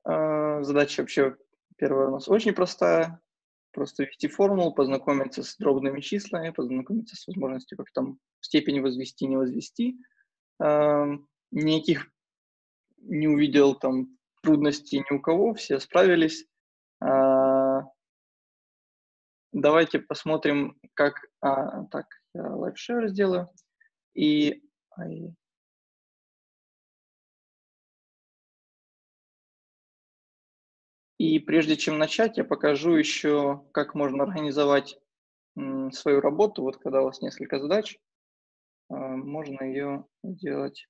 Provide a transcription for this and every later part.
Задача вообще первая у нас очень простая. Просто ввести формулу, познакомиться с дробными числами, познакомиться с возможностью, как там степень возвести, не возвести. Никаких не увидел там трудностей ни у кого, все справились. Давайте посмотрим, как... так, я Live Share сделаю. И прежде чем начать, я покажу еще, как можно организовать свою работу. Вот когда у вас несколько задач, можно ее делать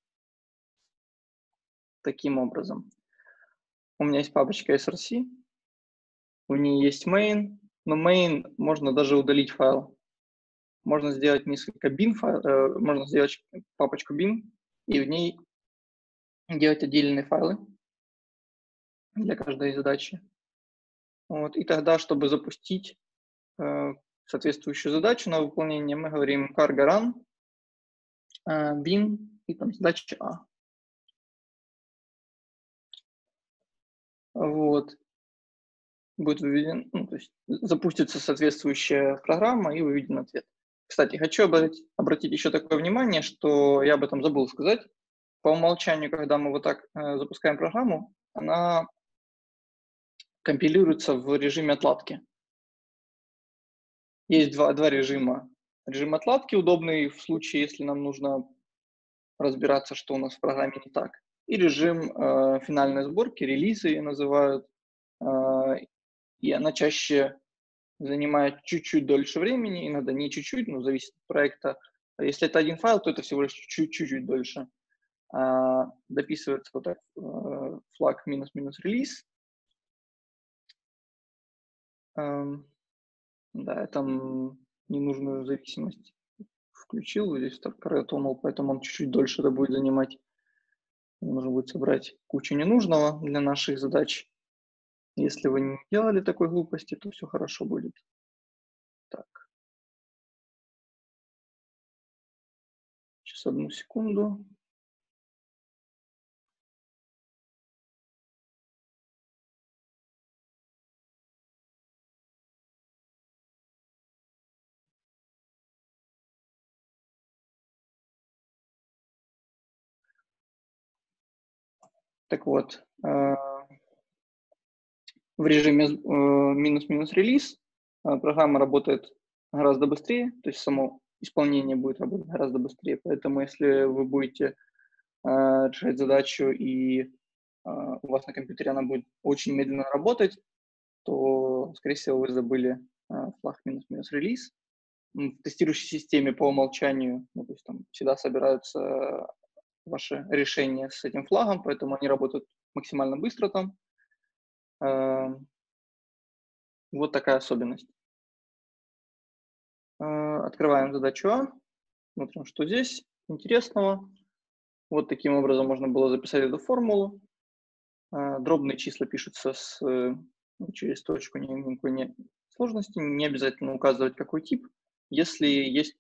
таким образом. У меня есть папочка src, у нее есть main, но main можно даже удалить файл. Можно сделать несколько bin файлов, можно сделать папочку bin и в ней делать отдельные файлы для каждой задачи. Вот. И тогда, чтобы запустить соответствующую задачу на выполнение, мы говорим cargo run bin и там задача A. Вот. Будет выведен, то есть запустится соответствующая программа и выведен ответ. Кстати, хочу обратить еще такое внимание, что я об этом забыл сказать. По умолчанию, когда мы вот так запускаем программу, она компилируется в режиме отладки. Есть два режима. Режим отладки удобный в случае, если нам нужно разбираться, что у нас в программе не так. И режим финальной сборки, релизы ее называют. И она чаще занимает чуть-чуть дольше времени, иногда не чуть-чуть, но зависит от проекта. Если это один файл, то это всего лишь чуть-чуть дольше. Дописывается вот так флаг минус-минус релиз. Да, я там ненужную зависимость включил, здесь так тонул, поэтому он чуть-чуть дольше это будет занимать. Нужно будет собрать кучу ненужного для наших задач. Если вы не делали такой глупости, то все хорошо будет. Так. Сейчас одну секунду. Так вот, в режиме минус-минус релиз программа работает гораздо быстрее, то есть само исполнение будет работать гораздо быстрее. Поэтому если вы будете решать задачу и у вас на компьютере она будет очень медленно работать, то, скорее всего, вы забыли флаг минус-минус релиз. В тестирующей системе по умолчанию, то есть там всегда собираются ваши решения с этим флагом, поэтому они работают максимально быстро там. Вот такая особенность. Открываем задачу А, смотрим, что здесь интересного. Вот таким образом можно было записать эту формулу. Дробные числа пишутся через точку, никакой сложности, не обязательно указывать какой тип. Если есть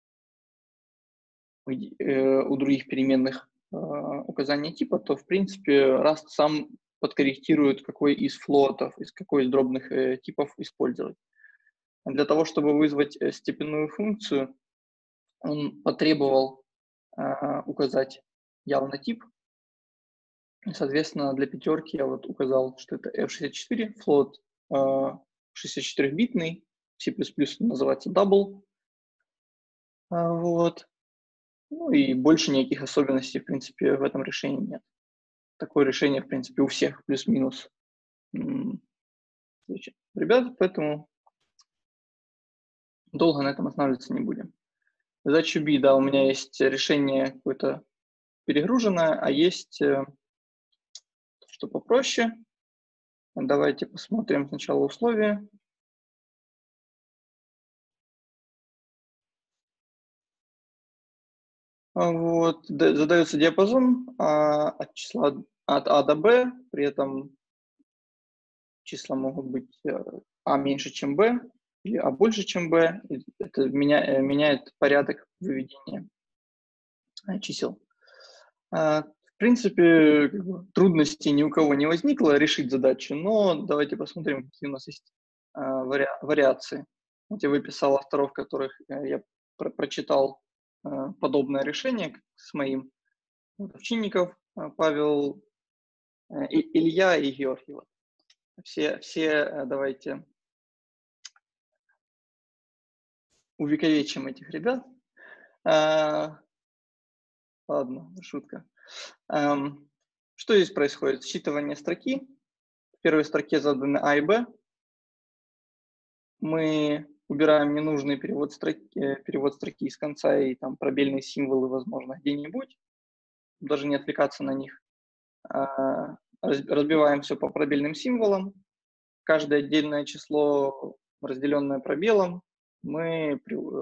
у других переменных указание типа, то, в принципе, Rust сам подкорректирует, какой из флотов, какой из дробных типов использовать. Для того, чтобы вызвать степенную функцию, он потребовал указать явно тип. Соответственно, для пятерки я вот указал, что это F64, флот 64-битный, C++ называется double. Вот. Ну и больше никаких особенностей, в принципе, в этом решении нет. Такое решение, в принципе, у всех плюс-минус ребят, поэтому долго на этом останавливаться не будем. Задача B, да, у меня есть решение какое-то перегруженное, а есть что попроще. Давайте посмотрим сначала условия. Вот, задается диапазон от числа от А до Б, при этом числа могут быть А меньше, чем Б, или А больше, чем Б. Это меняет порядок выведения чисел. В принципе, как бы, трудностей ни у кого не возникло решить задачу, но давайте посмотрим, какие у нас есть вариации. Вот я выписал авторов, которых я прочитал подобное решение с моим. Вот, Овчинников, Павел, Илья и Георгий. Вот. Все давайте увековечим этих ребят. Ладно, шутка. Что здесь происходит? Считывание строки. В первой строке заданы А и Б. Мы убираем ненужный перевод строки из конца и там пробельные символы, возможно, где-нибудь. Даже не отвлекаться на них. Разбиваем все по пробельным символам. Каждое отдельное число, разделенное пробелом, мы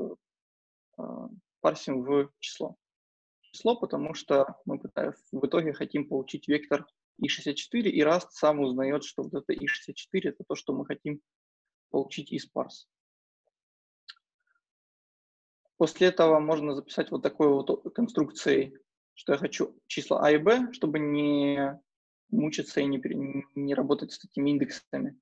парсим в число. Потому что мы в итоге хотим получить вектор И64, и Rust сам узнает, что вот это И64 это то, что мы хотим получить из парс. После этого можно записать вот такой вот конструкцией, что я хочу числа А и Б, чтобы не мучиться и не работать с этими индексами.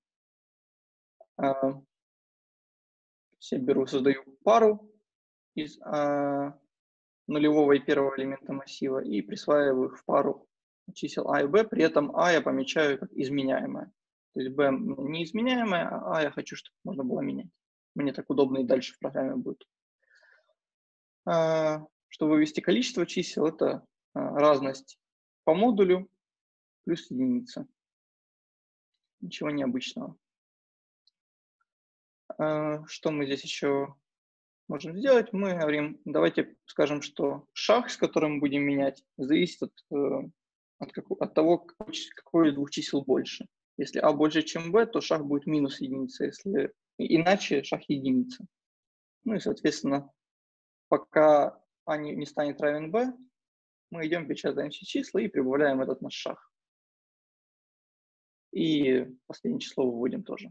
Я беру, создаю пару из нулевого и первого элемента массива и присваиваю их в пару чисел А и Б, при этом А я помечаю как изменяемое. То есть Б неизменяемое, а я хочу, чтобы можно было менять. Мне так удобно и дальше в программе будет. Чтобы вывести количество чисел, это разность по модулю плюс единица. Ничего необычного. Что мы здесь еще можем сделать? Мы говорим, давайте скажем, что шаг, с которым мы будем менять, зависит от того, какое из двух чисел больше. Если А больше, чем Б, то шаг будет минус единица, если иначе шаг единица. Ну и, соответственно, пока А не станет равен Б, мы идем, печатаем все числа и прибавляем этот наш шаг. И последнее число выводим тоже.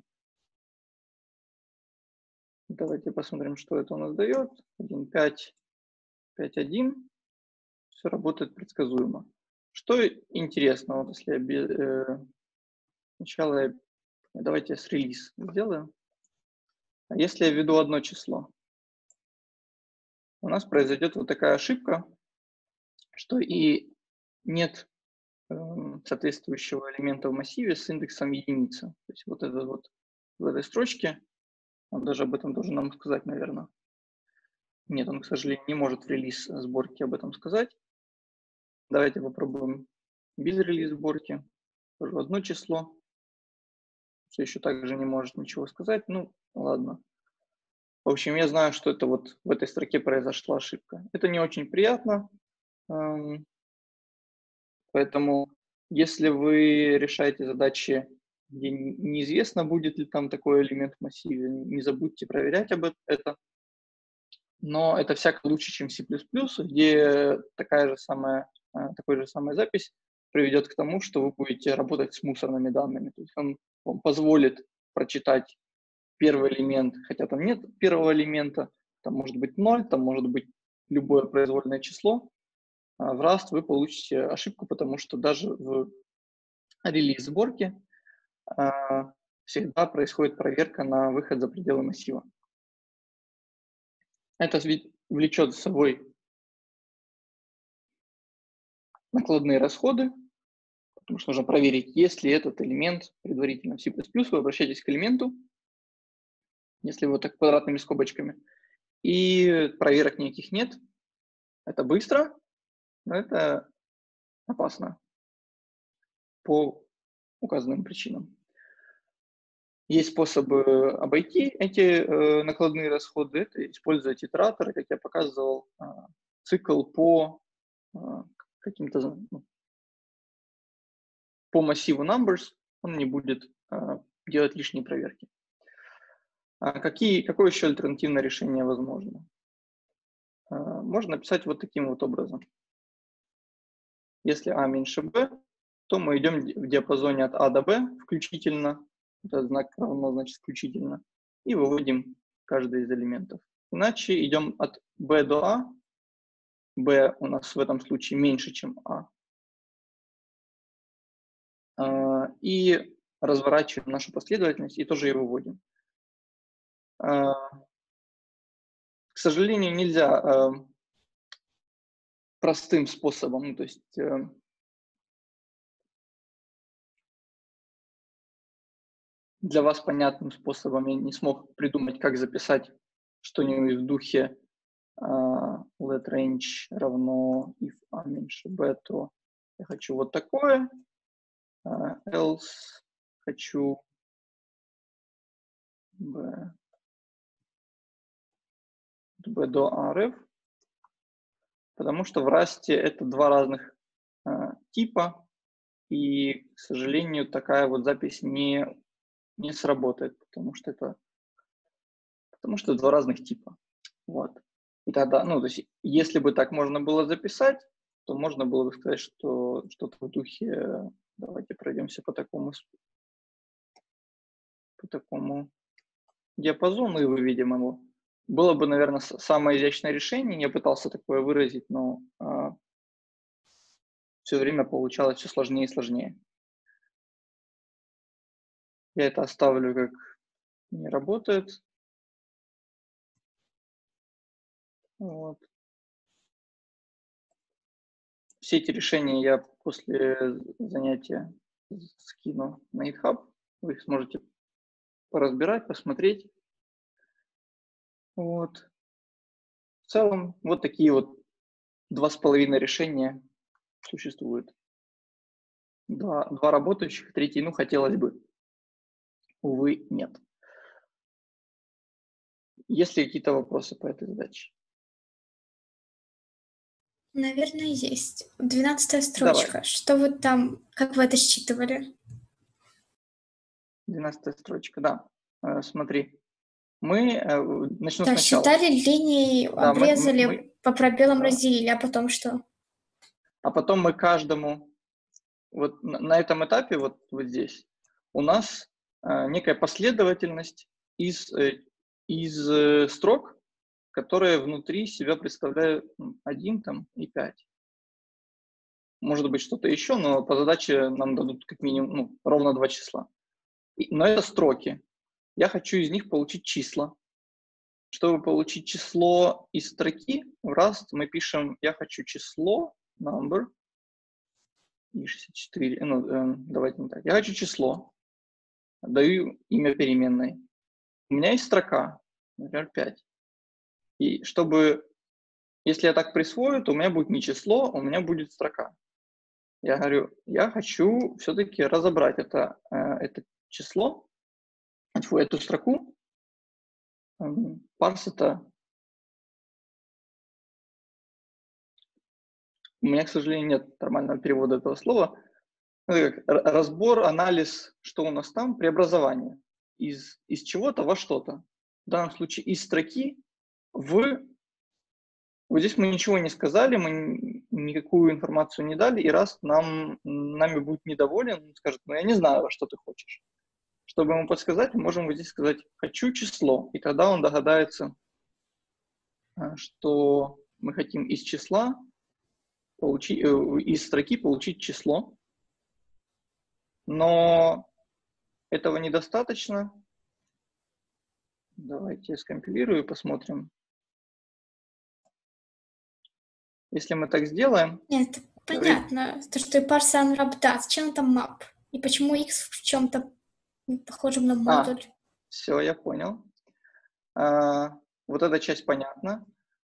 Давайте посмотрим, что это у нас дает. 1, 5, 5, 1. Все работает предсказуемо. Что интересно, вот если я сначала давайте с релиз сделаю. Если я введу одно число, у нас произойдет вот такая ошибка, что и нет соответствующего элемента в массиве с индексом единица. То есть вот это вот в этой строчке, он даже об этом должен нам сказать, наверное. Нет, он, к сожалению, не может в релиз сборки об этом сказать. Давайте попробуем без релиз сборки. Тоже одно число. Все еще также не может ничего сказать. Ну, ладно. В общем, я знаю, что это вот в этой строке произошла ошибка. Это не очень приятно. Поэтому, если вы решаете задачи, где неизвестно, будет ли там такой элемент в массиве, не забудьте проверять об этом. Но это всяко лучше, чем C++, где такой же самая запись приведет к тому, что вы будете работать с мусорными данными. То есть он вам позволит прочитать первый элемент, хотя там нет первого элемента, там может быть 0, там может быть любое произвольное число. А в Rust вы получите ошибку, потому что даже в релиз-сборке всегда происходит проверка на выход за пределы массива. Это влечет за собой накладные расходы, потому что нужно проверить, есть ли этот элемент предварительно в C++. Вы обращаетесь к элементу, если вот так квадратными скобочками, и проверок никаких нет. Это быстро, но это опасно по указанным причинам. Есть способы обойти эти накладные расходы, это использовать итераторы, как я показывал, цикл по каким-то по массиву numbers, он не будет делать лишние проверки. Какое еще альтернативное решение возможно? Можно написать вот таким вот образом. Если А меньше Б, то мы идем в диапазоне от А до Б включительно, этот знак равно значит включительно, и выводим каждый из элементов. Иначе идем от Б до А, Б у нас в этом случае меньше, чем А, и разворачиваем нашу последовательность и тоже ее выводим. К сожалению, нельзя простым способом, то есть для вас понятным способом я не смог придумать, как записать что-нибудь в духе let range равно if a меньше b, то я хочу вот такое, else хочу b до rf, потому что в Rust это два разных типа, и, к сожалению, такая вот запись не сработает, потому что это два разных типа. Вот. И тогда, то есть, если бы так можно было записать, то можно было бы сказать, что что-то в духе, давайте пройдемся по такому диапазону и выведем его. Было бы, наверное, самое изящное решение. Я пытался такое выразить, но все время получалось все сложнее и сложнее. Я это оставлю как не работает. Вот. Все эти решения я после занятия скину на GitHub. Вы их сможете поразбирать, посмотреть. Вот. В целом, вот такие вот 2,5 решения существуют. Два работающих, третий, хотелось бы. Увы, нет. Есть ли какие-то вопросы по этой задаче? Наверное, есть. 12-я Давай. строчка. Что вы там, как вы это считывали? 12-я строчка, да. Смотри. Мы начну Да, сначала. считали линии, Да, обрезали, по пробелам да. разделили, а потом что? А потом мы каждому, вот на этом этапе, вот здесь, у нас некая последовательность из строк, которые внутри себя представляют 1 там, и 5. Может быть, что-то еще, но по задаче нам дадут как минимум ровно 2 числа. Но это строки. Я хочу из них получить числа. Чтобы получить число из строки, в Rust мы пишем «я хочу число», number, и 64, давайте не так. Я хочу число, даю имя переменной. У меня есть строка, например, 5. И если я так присвою, то у меня будет не число, у меня будет строка. Я говорю, я хочу все-таки разобрать это число, эту строку, парс это. У меня, к сожалению, нет нормального перевода этого слова. Разбор, анализ, что у нас там, преобразование из чего-то во что-то. В данном случае из строки в... Вот здесь мы ничего не сказали, мы никакую информацию не дали, и раз нами будет недоволен, он скажет, я не знаю, что ты хочешь. Чтобы ему подсказать, мы можем вот здесь сказать «хочу число», и тогда он догадается, что мы хотим из числа из строки получить число, но этого недостаточно. Давайте я скомпилирую и посмотрим. Если мы так сделаем... Нет, понятно. То, что и парс unwrapped, чем там map? И почему x в чем-то похожем на модуль? Все, я понял. Вот эта часть понятна.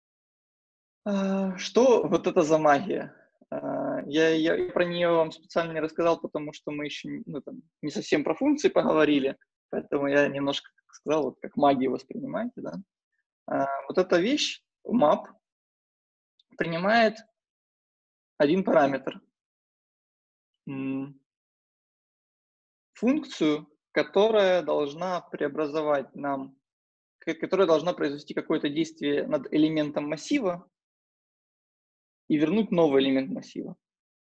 Что вот это за магия? Я про нее вам специально не рассказал, потому что мы еще не совсем про функции поговорили, поэтому я немножко сказал, вот как магию воспринимайте, да. Вот эта вещь, map, принимает один параметр. Функцию, которая должна преобразовать нам, которая должна произвести какое-то действие над элементом массива и вернуть новый элемент массива.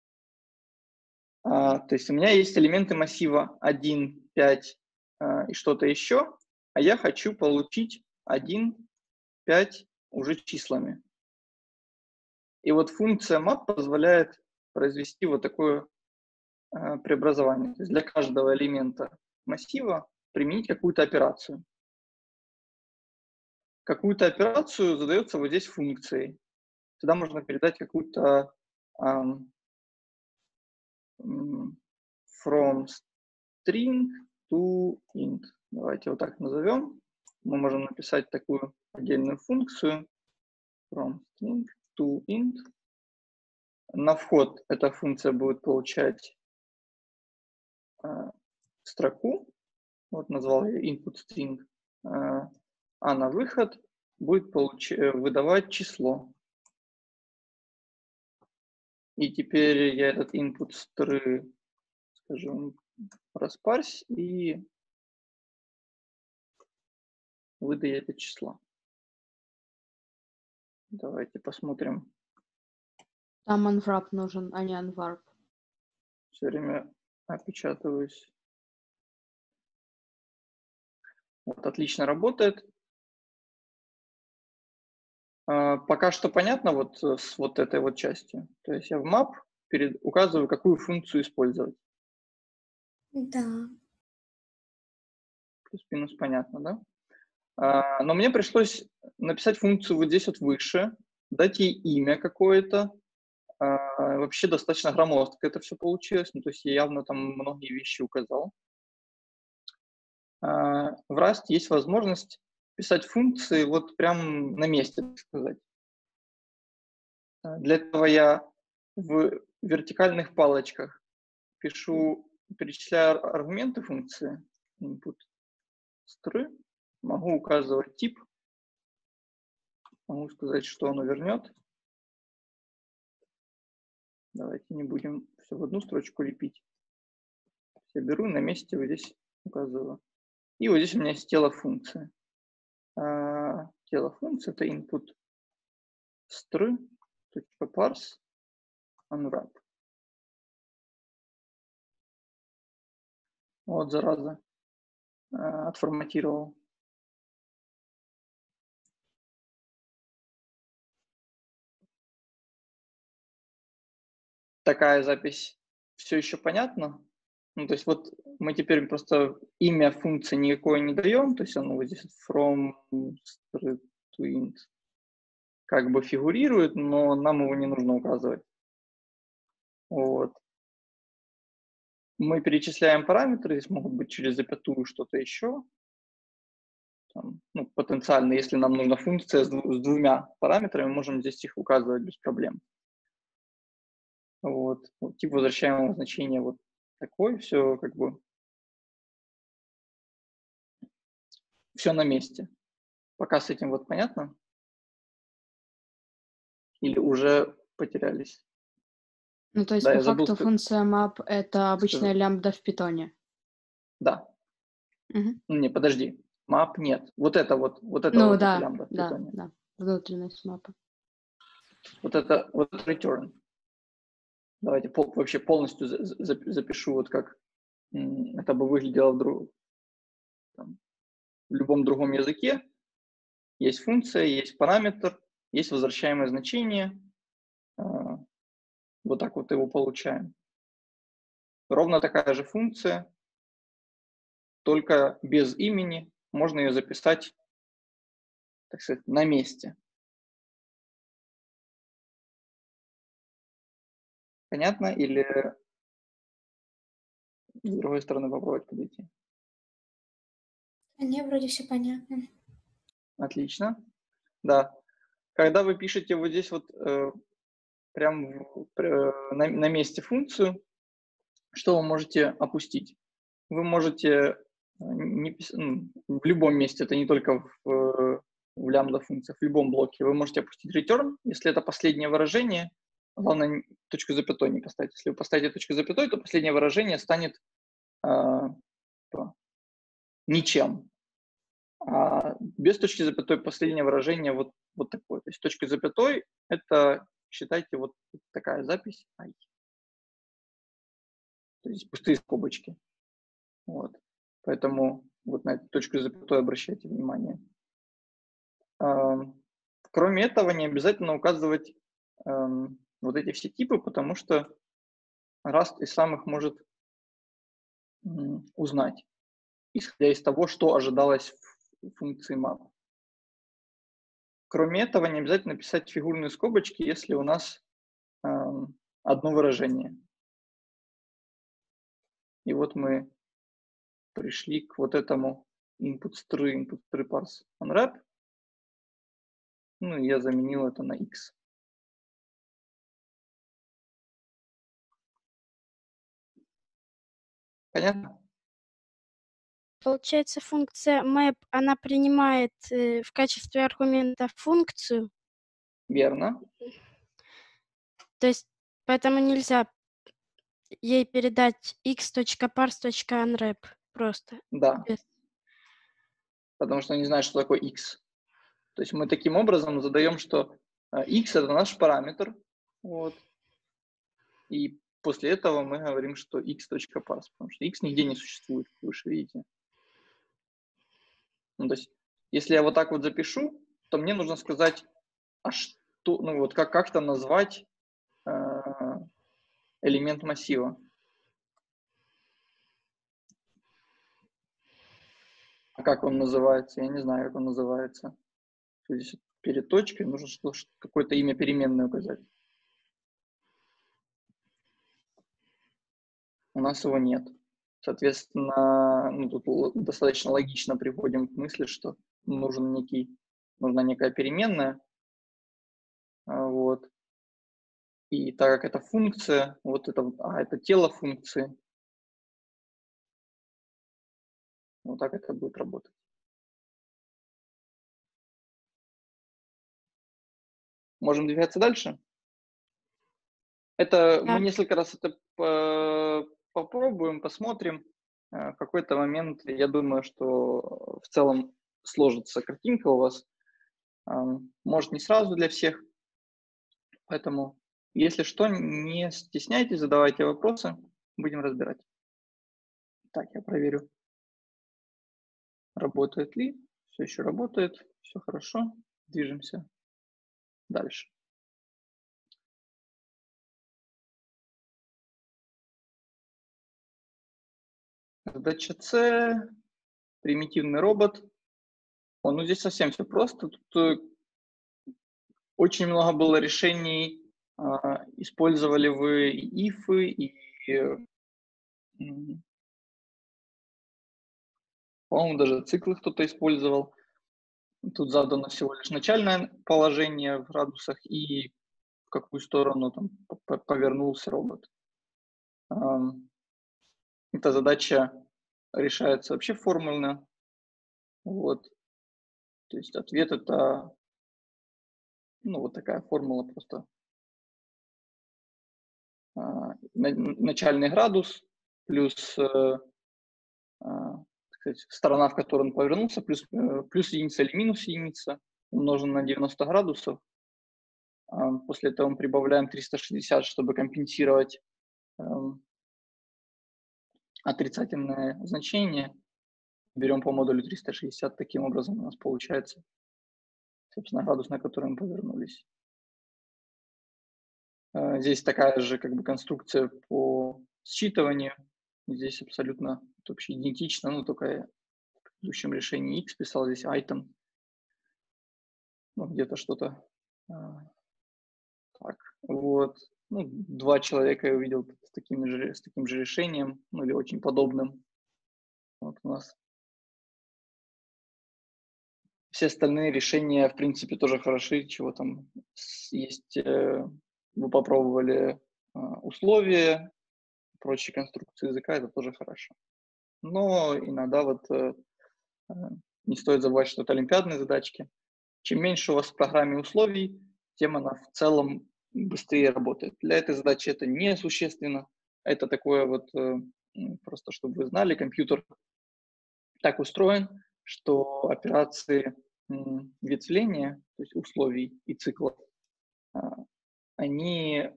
То есть у меня есть элементы массива 1, 5 и что-то еще, а я хочу получить 1, 5 уже числами. И вот функция map позволяет произвести вот такое преобразование. То есть для каждого элемента массива применить какую-то операцию. Какую-то операцию задается вот здесь функцией. Сюда можно передать какую-то from string to int. Давайте вот так назовем. Мы можем написать такую отдельную функцию from string to int. На вход эта функция будет получать строку, вот назвал ее input string, а на выход будет выдавать число. И теперь я этот input str, скажем, распарсь и выдаю это число. Давайте посмотрим. Там unwrap нужен, а не unwarp. Все время опечатываюсь. Вот, отлично работает. Пока что понятно вот с вот этой вот частью. То есть я в map указываю, какую функцию использовать. Да. Плюс-минус понятно, да? Но мне пришлось написать функцию вот здесь вот выше, дать ей имя какое-то. Вообще достаточно громоздко это все получилось. Ну, то есть я явно там многие вещи указал. В Rust есть возможность писать функции вот прям на месте, так сказать. Для этого я в вертикальных палочках перечисляю аргументы функции input str, могу указывать тип, могу сказать, что оно вернет. Давайте не будем все в одну строчку лепить. Я беру на месте вот здесь указываю. И вот здесь у меня есть тело функции. Тело функции это input str.parse unwrap. Вот, зараза. Отформатировал. Такая запись все еще понятна? Ну, то есть вот мы теперь просто имя функции никакое не даем, то есть оно вот здесь from str to int как бы фигурирует, но нам его не нужно указывать. Вот. Мы перечисляем параметры, здесь могут быть через запятую что-то еще. Там, ну, потенциально, если нам нужна функция с двумя параметрами, мы можем здесь их указывать без проблем. Вот. Тип возвращаемого значения вот такой, все как бы все на месте. Пока с этим вот понятно? Или уже потерялись? Ну, то есть, Да, по я забыл факту, функция map — это обычная сказать. лямбда в питоне. Да. Угу. Не, подожди. Map нет. Вот это Ну, вот да, эта лямбда в да, питоне. да. Внутренность мапы. Вот это return. Давайте вообще полностью запишу, вот как это бы выглядело в любом другом языке. Есть функция, есть параметр, есть возвращаемое значение. Вот так вот его получаем. Ровно такая же функция, только без имени. Можно ее записать, так сказать, на месте. Понятно? Или с другой стороны попробовать подойти? Мне вроде все понятно. Отлично. Да. Когда вы пишете вот здесь вот прям на месте функцию, что вы можете опустить? Вы можете в любом месте, это не только в лямбда функциях, в любом блоке, вы можете опустить return, если это последнее выражение. Главное, точку запятой не поставить. Если вы поставите точку запятой, то последнее выражение станет ничем. А без точки запятой последнее выражение вот такое. То есть точка запятой – это, считайте, вот такая запись. То есть пустые скобочки. Вот. Поэтому вот на эту точку запятой обращайте внимание. Кроме этого, не обязательно указывать вот эти все типы, потому что Rust и сам их может узнать, исходя из того, что ожидалось в функции map. Кроме этого, не обязательно писать фигурные скобочки, если у нас одно выражение. И вот мы пришли к вот этому input string parse unwrap. Ну, и я заменил это на x. Понятно? Получается, функция map, она принимает в качестве аргумента функцию. Верно. То есть, поэтому нельзя ей передать x.parse.unwrap просто. Да. Без. Потому что не знает, что такое x. То есть мы таким образом задаем, что x это наш параметр. Вот. И после этого мы говорим, что x.parse, потому что x нигде не существует, как вы же видите. Ну, то есть, если я вот так вот запишу, то мне нужно сказать, а что, ну вот как-то назвать элемент массива. А как он называется? Я не знаю, как он называется. Здесь перед точкой нужно какое-то имя переменной указать. У нас его нет. Соответственно, ну, тут достаточно логично приходим к мысли, что нужна некая переменная. Вот. И так как это функция, вот это тело функции, вот так это будет работать. Можем двигаться дальше? Это мы несколько раз это попробуем, посмотрим. В какой-то момент, я думаю, что в целом сложится картинка у вас. Может, не сразу для всех. Поэтому, если что, не стесняйтесь, задавайте вопросы, будем разбирать. Так, я проверю, работает ли. Все еще работает, все хорошо. Движемся дальше. Задача С, примитивный робот. Ну, здесь совсем все просто. Тут очень много было решений. Использовали вы и ифы, и, по-моему, даже циклы кто-то использовал. Тут задано всего лишь начальное положение в градусах и в какую сторону там повернулся робот. Эта задача решается вообще формульно. Вот. То есть ответ это, ну, вот такая формула просто. Начальный градус плюс сказать, сторона, в которую он повернулся, плюс единица или минус единица, умножен на 90 градусов. После этого мы прибавляем 360, чтобы компенсировать отрицательное значение. Берем по модулю 360, таким образом у нас получается, собственно, градус, на который мы повернулись. Здесь такая же как бы конструкция по считыванию. Здесь абсолютно вообще идентично, но только в предыдущем решении x писал здесь item. Ну, где-то что-то так. Вот. Ну, 2 человека я увидел с таким же решением, ну или очень подобным. Вот у нас. Все остальные решения, в принципе, тоже хороши. Чего там есть, вы попробовали условия, прочие конструкции языка, это тоже хорошо. Но иногда вот не стоит забывать, что это олимпиадные задачки. Чем меньше у вас в программе условий, тем она в целом быстрее работает. Для этой задачи это не существенно. Это такое вот, просто чтобы вы знали, компьютер так устроен, что операции ветвления, то есть условий и циклов, они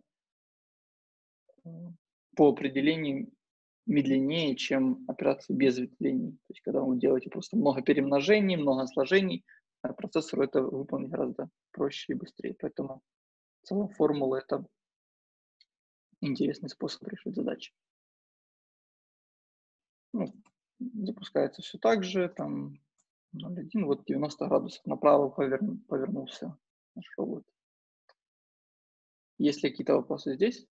по определению медленнее, чем операции без ветвлений. То есть когда вы делаете просто много перемножений, много сложений, процессору это выполнить гораздо проще и быстрее. Поэтому в целом формула это интересный способ решить задачи. Ну, запускается все так же, там 0,1, вот 90 градусов направо повернулся наш робот. Есть ли какие-то вопросы здесь?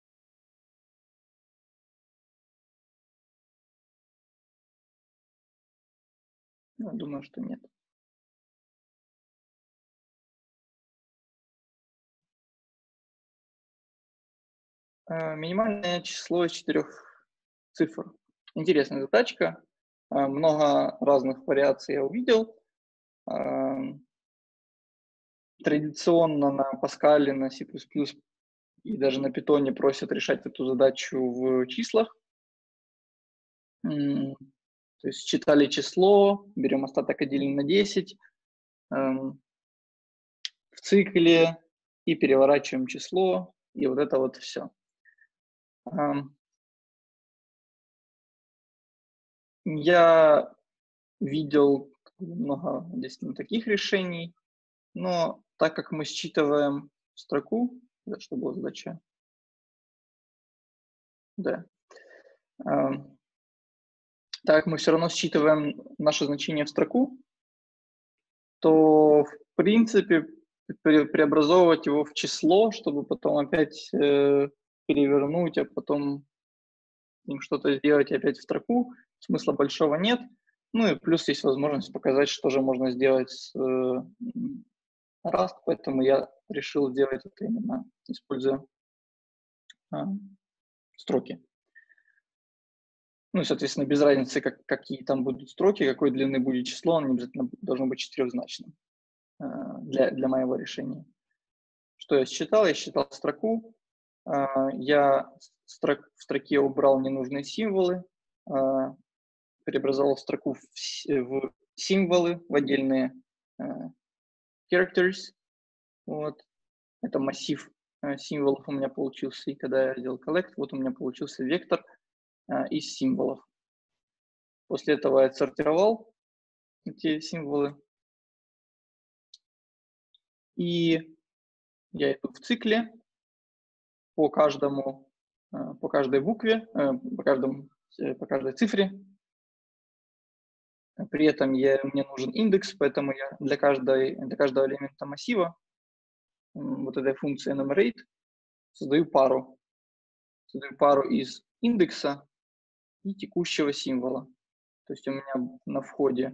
Ну, думаю, что нет. Минимальное число из 4 цифр. Интересная задачка. Много разных вариаций я увидел. Традиционно на Паскале, на C++ и даже на Python просят решать эту задачу в числах. То есть считали число, берем остаток и делим на 10 в цикле и переворачиваем число, и вот это вот все. Я видел много действительно таких решений, но так как мы считываем строку, что была задача? Да. Так как мы все равно считываем наше значение в строку, то в принципе преобразовывать его в число, чтобы потом опять перевернуть, а потом им что-то сделать опять в строку, смысла большого нет. Ну и плюс есть возможность показать, что же можно сделать с Rust, поэтому я решил сделать это именно используя строки. Ну и, соответственно, без разницы, какие там будут строки, какой длины будет число, оно не обязательно должно быть четырехзначным для моего решения. Что я считал? Я считал строку. Я в строке убрал ненужные символы, преобразовал строку в символы, в отдельные characters. Вот. Это массив символов у меня получился. И когда я сделал collect, вот у меня получился вектор из символов. После этого я отсортировал эти символы. И я иду в цикле по каждой букве, по каждой цифре. При этом мне нужен индекс, поэтому я для каждого элемента массива вот этой функции enumerate создаю пару. Создаю пару из индекса и текущего символа. То есть у меня на входе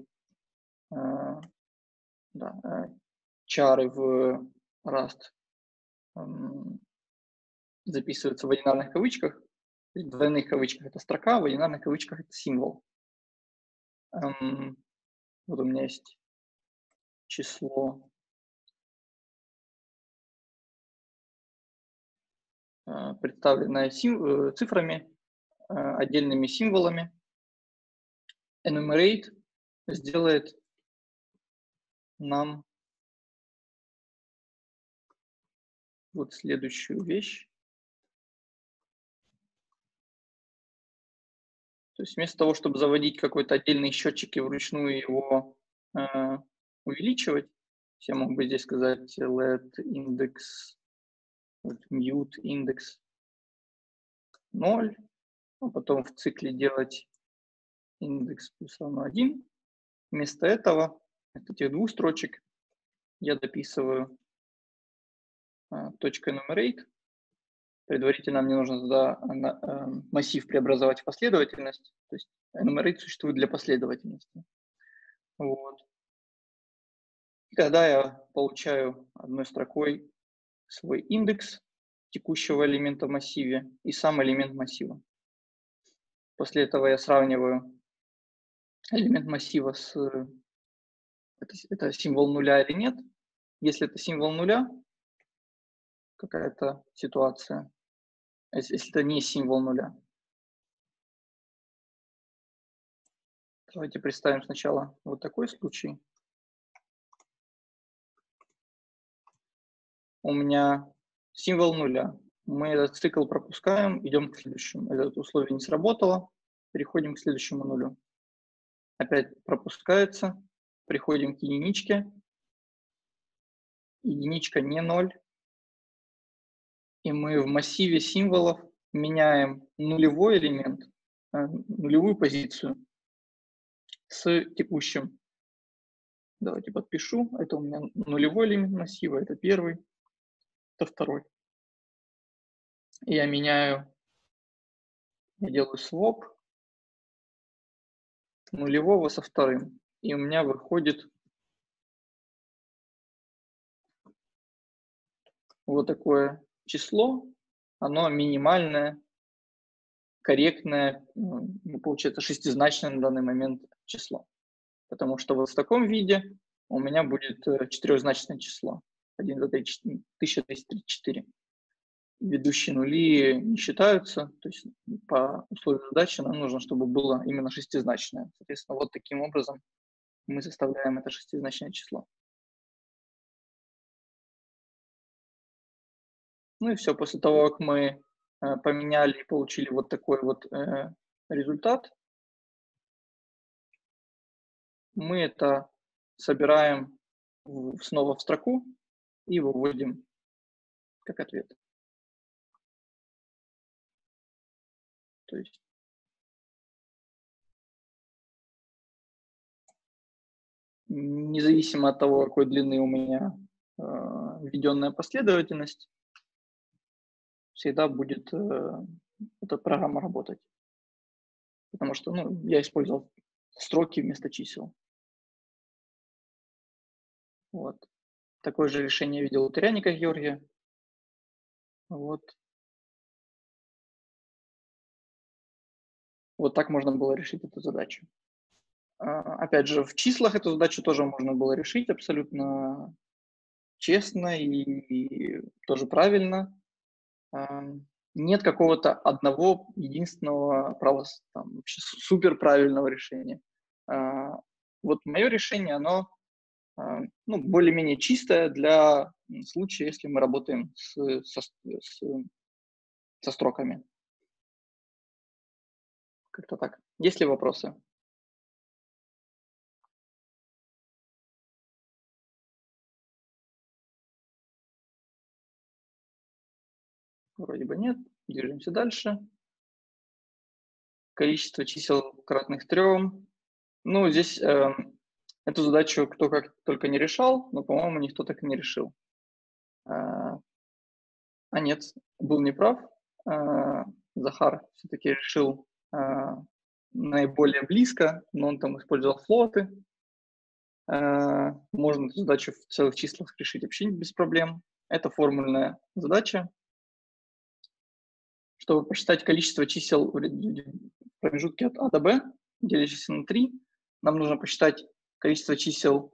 чары в Rust записываются в одинарных кавычках. В двойных кавычках это строка, в одинарных кавычках это символ. Вот у меня есть число, представленное цифрами, отдельными символами. Enumerate сделает нам вот следующую вещь. То есть вместо того, чтобы заводить какой-то отдельный счетчик и вручную его увеличивать, я мог бы здесь сказать let index, mute index 0, а потом в цикле делать индекс плюс равно 1. Вместо этого, от этих двух строчек, я дописываю .enumerate. Предварительно мне нужно туда массив преобразовать в последовательность. То есть enumerate существует для последовательности. Вот. И тогда я получаю одной строкой свой индекс текущего элемента в массиве и сам элемент массива. После этого я сравниваю элемент массива с это символ нуля или нет. Если это символ нуля, какая-то ситуация, если это не символ нуля. Давайте представим сначала вот такой случай. У меня символ нуля. Мы этот цикл пропускаем, идем к следующему. Это условие не сработало, переходим к следующему нулю. Опять пропускается, приходим к единичке. Единичка не 0. и мы в массиве символов меняем нулевой элемент, нулевую позицию с текущим. Давайте подпишу. Это у меня нулевой элемент массива, это первый, это второй. И я делаю своп нулевого со вторым. И у меня выходит вот такое число. Оно минимальное, корректное, получается шестизначное на данный момент число. Потому что вот в таком виде у меня будет четырехзначное число. 1, 2, 3, 4, 1234. Ведущие нули не считаются, то есть по условию задачи нам нужно, чтобы было именно шестизначное. Соответственно, вот таким образом мы составляем это шестизначное число. Ну и все, после того, как мы поменяли и получили вот такой вот результат, мы это собираем снова в строку и выводим как ответ. То есть независимо от того, какой длины у меня введенная последовательность, всегда будет эта программа работать. Потому что я использовал строки вместо чисел. Вот. Такое же решение видел у Тыряника Георгия. Вот. Вот так можно было решить эту задачу. Опять же, в числах эту задачу тоже можно было решить абсолютно честно и тоже правильно. Нет какого-то одного единственного вообще супер правильного решения. Вот мое решение, оно более-менее чистое для случая, если мы работаем со строками. Как-то так. Есть ли вопросы? Вроде бы нет. Движемся дальше. Количество чисел кратных 3. Здесь эту задачу кто как только не решал, но, по-моему, никто так и не решил. Нет, был неправ. Захар все-таки решил наиболее близко, но он там использовал флоты. Можно эту задачу в целых числах решить вообще без проблем. Это формульная задача. Чтобы посчитать количество чисел в промежутке от А до Б, делящихся на 3, нам нужно посчитать количество чисел,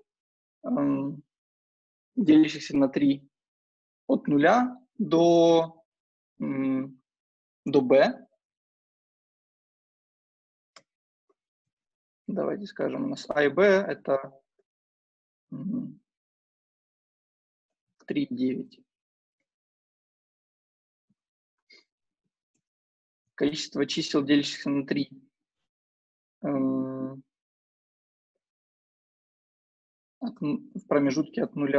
делящихся на 3 от 0 до B. Давайте скажем, у нас А и Б это 3, 9. Количество чисел, делящихся на 3, в промежутке от 0 .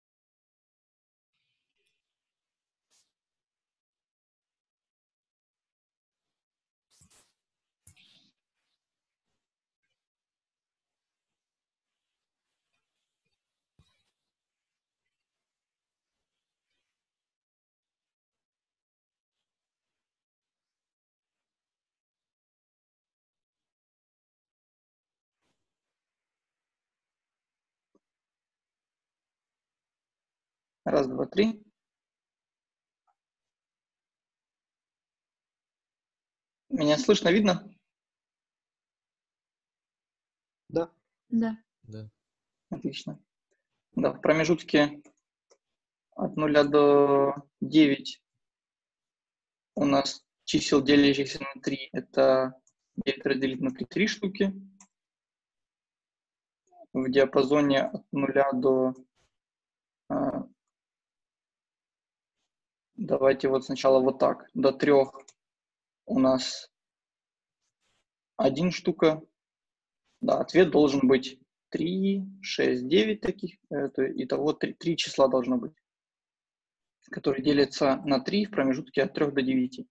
Раз, два, три. Меня слышно, видно? Да. Да. Да. Отлично. Да, в промежутке от 0 до 9 у нас чисел, делящихся на 3, это 9 разделить на 3, 3 штуки. В диапазоне от 0 до... Давайте вот сначала вот так. До 3 у нас 1 штука. Да, ответ должен быть 3, 6, 9 таких. Итого 3 числа должно быть. который делится на 3 в промежутке от 3 до 9.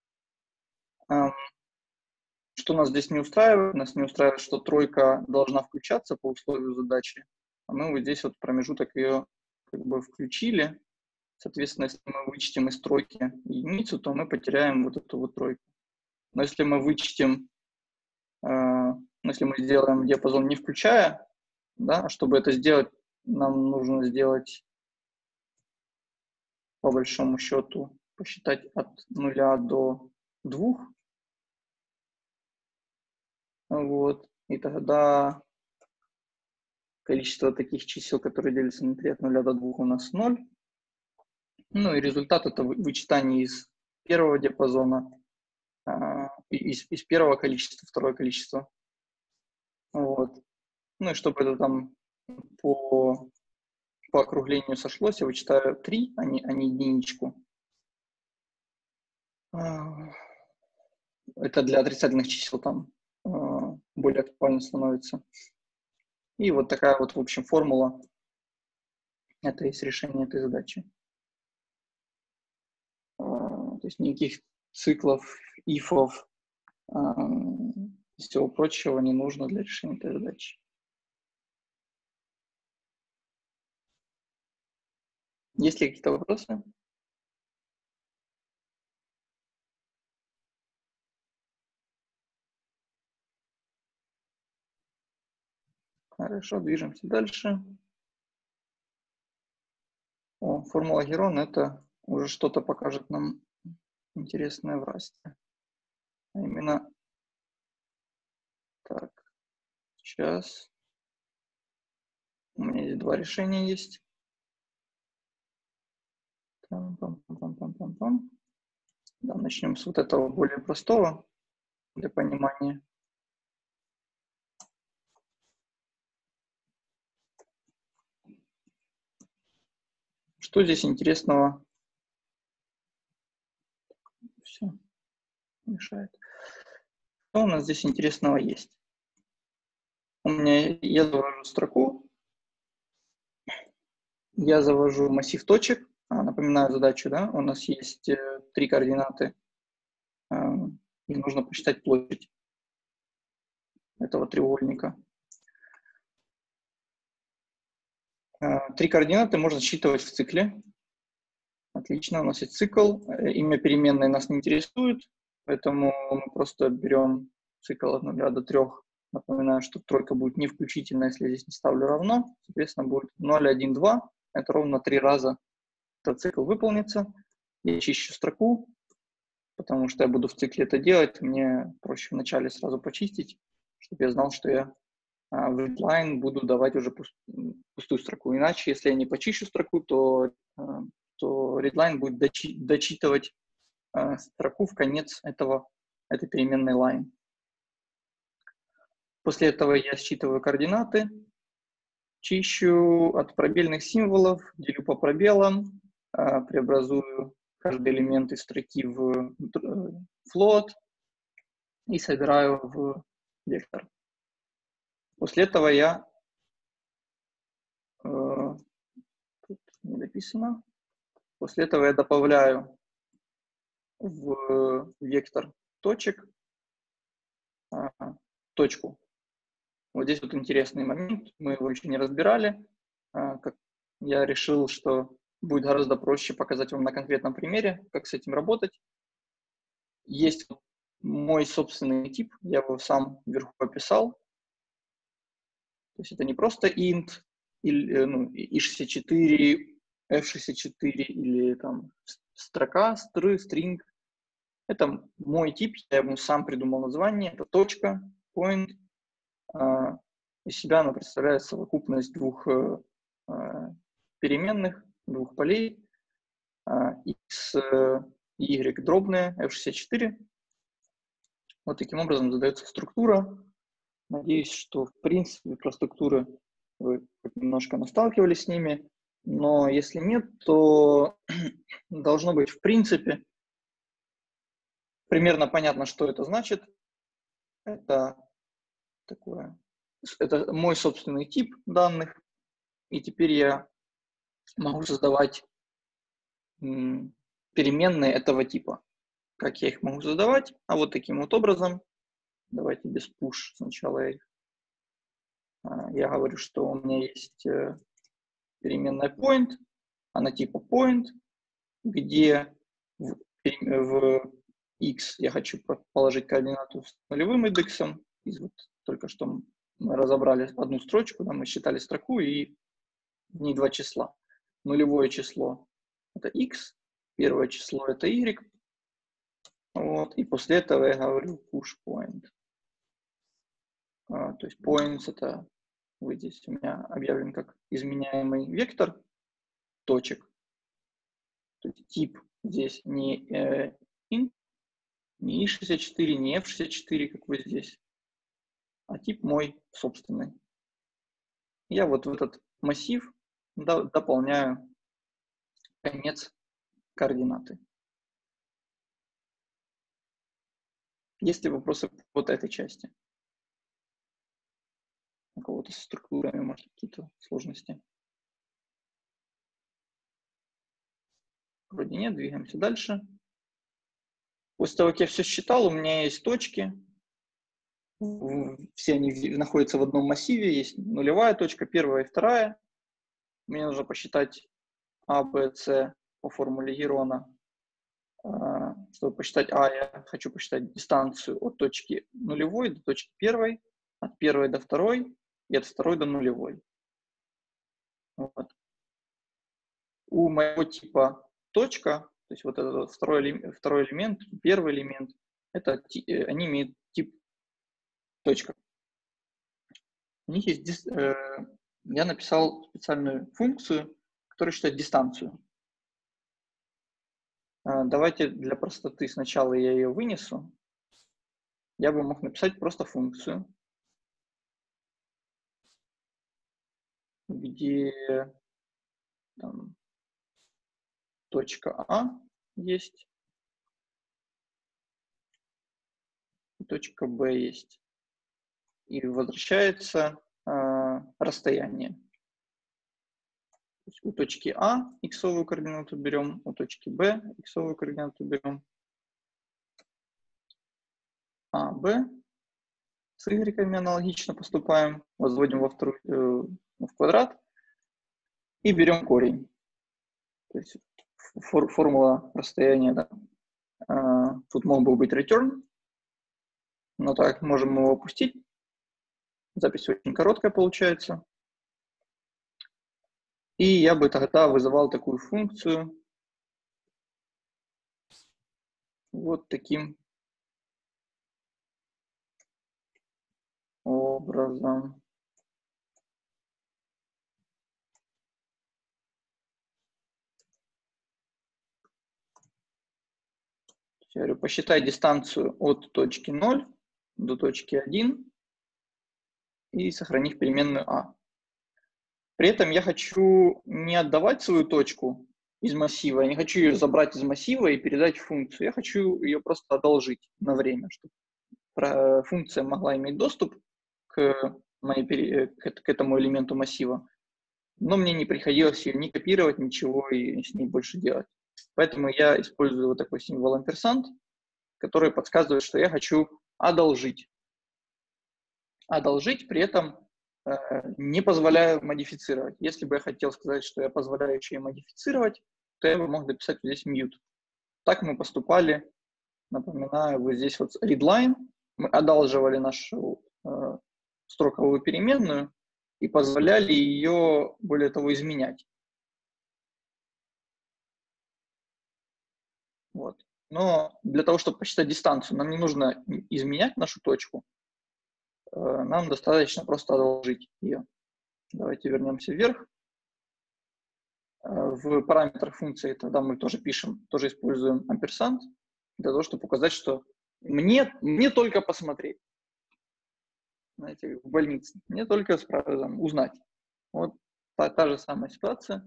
Что нас здесь не устраивает? Нас не устраивает, что тройка должна включаться по условию задачи, а мы вот здесь вот промежуток ее как бы включили. Соответственно, если мы вычтем из тройки единицу, то мы потеряем вот эту вот тройку. Но если мы вычтем, если мы сделаем диапазон не включая, да, чтобы это сделать, нам нужно сделать по большому счету, посчитать от 0 до 2. Вот. И тогда количество таких чисел, которые делятся на 3 от 0 до 2, у нас 0. Ну и результат — это вычитание из первого диапазона, из первого количества, второе количество. Вот. Ну и чтобы это там по округлению сошлось, я вычитаю 3, а не единичку. Это для отрицательных чисел там более актуально становится. И вот такая вот, в общем, формула. Это есть решение этой задачи. То есть никаких циклов, ифов и всего прочего не нужно для решения этой задачи. Есть ли какие-то вопросы? Хорошо, движемся дальше. Формула Герона — это уже что-то покажет нам интересное в расте. А именно, так, сейчас у меня здесь два решения есть. Пам-пам-пам-пам-пам-пам. Да, начнем с вот этого более простого для понимания. Что здесь интересного? Все мешает. Что у нас здесь интересного есть? Я завожу строку, я завожу массив точек. Напоминаю задачу, да? У нас есть 3 координаты, и нужно посчитать площадь этого треугольника. 3 координаты можно считывать в цикле. Отлично, у нас есть цикл. Имя переменной нас не интересует, поэтому мы просто берем цикл от 0 до 3. Напоминаю, что тройка будет не включительна, если я здесь не ставлю равно. Соответственно, будет 0, 1, 2. Это ровно 3 раза этот цикл выполнится. Я чищу строку, потому что я буду в цикле это делать. Мне проще вначале сразу почистить, чтобы я знал, что я в readline буду давать уже пустую строку. Иначе, если я не почищу строку, то readline будет дочитывать строку в конец этой переменной line. После этого я считываю координаты, чищу от пробельных символов, делю по пробелам, преобразую каждый элемент из строки в float и собираю в вектор. После этого я, тут не написано, после этого я добавляю в вектор точек точку. Вот здесь вот интересный момент, мы его еще не разбирали. Я решил, что будет гораздо проще показать вам на конкретном примере, как с этим работать. Есть мой собственный тип, я его сам вверху описал. То есть это не просто int, i64, f64 или там строка, string. Это мой тип, я ему сам придумал название, это точка, point. Из себя она представляет совокупность двух переменных, двух полей, x, y дробные, f64. Вот таким образом задается структура. Надеюсь, что в принципе про структуры вы немножко насталкивались с ними, но если нет, то должно быть в принципе примерно понятно, что это значит. Это мой собственный тип данных, и теперь я могу создавать переменные этого типа. Как я их могу задавать? А вот таким вот образом. Давайте без push сначала я говорю, что у меня есть переменная point, она типа point, где в x я хочу положить координату с нулевым индексом. Вот только что мы разобрали одну строчку, да, мы считали строку, и в ней два числа. Нулевое число – это x, первое число – это y. Вот, и после этого я говорю push point. То есть points – это вот здесь у меня объявлен как изменяемый вектор точек. То есть тип здесь не int, не i64, не f64, как вот здесь, а тип мой собственный. Я вот в этот массив дополняю конец координаты. Есть ли вопросы по вот этой части? У кого-то со структурами, может, какие-то сложности? Вроде нет, двигаемся дальше. После того, как я все считал, у меня есть точки. Все они находятся в одном массиве. Есть нулевая точка, первая и вторая. Мне нужно посчитать А, Б, С по формуле Герона. Чтобы посчитать А, я хочу посчитать дистанцию от точки нулевой до точки первой, от первой до второй и от второй до нулевой. Вот. У моего типа точка, то есть вот этот второй элемент, первый элемент, они имеют тип точка. У них есть, я написал специальную функцию, которая считает дистанцию. Давайте для простоты сначала я ее вынесу. Я бы мог написать просто функцию, где там, точка А есть, и точка Б есть. И возвращается расстояние. То есть у точки А иксовую координату берем, у точки Б иксовую координату берем. А, Б. С y аналогично поступаем, возводим в квадрат и берем корень. То есть формула расстояния, да. Тут мог бы быть return, но так можем его опустить. Запись очень короткая получается. И я бы тогда вызывал такую функцию вот таким образом. Я говорю, посчитай дистанцию от точки 0 до точки 1 и сохранив переменную А. При этом я хочу не отдавать свою точку из массива, я не хочу ее забрать из массива и передать в функцию. Я хочу ее просто одолжить на время, чтобы функция могла иметь доступ к этому элементу массива, но мне не приходилось ее ни копировать, ничего и с ней больше делать. Поэтому я использую вот такой символ амперсанд, который подсказывает, что я хочу одолжить. Одолжить, при этом не позволяю модифицировать. Если бы я хотел сказать, что я позволяю еще и модифицировать, то я бы мог дописать здесь mute. Так мы поступали, напоминаю, вот здесь вот readline, мы одалживали нашу строковую переменную и позволяли ее, более того, изменять. Вот. Но для того, чтобы посчитать дистанцию, нам не нужно изменять нашу точку, нам достаточно просто одолжить ее. Давайте вернемся вверх. В параметрах функции тогда мы тоже пишем, тоже используем амперсанд для того, чтобы указать, что мне только посмотреть. Знаете, в больнице. Мне только узнать. Вот та же самая ситуация.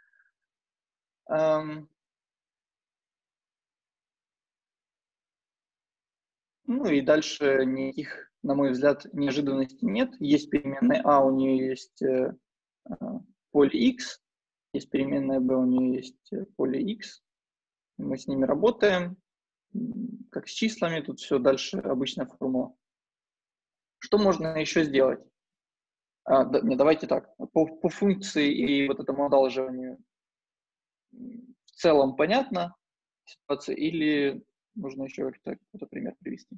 Ну и дальше никаких, на мой взгляд, неожиданностей нет. Есть переменная А, у нее есть поле x, есть переменная b, у нее есть поле x, мы с ними работаем, как с числами, тут все дальше обычная формула. Что можно еще сделать? Давайте так, по функции и вот этому одалживанию в целом понятно ситуация, или нужно еще какой-то пример привести?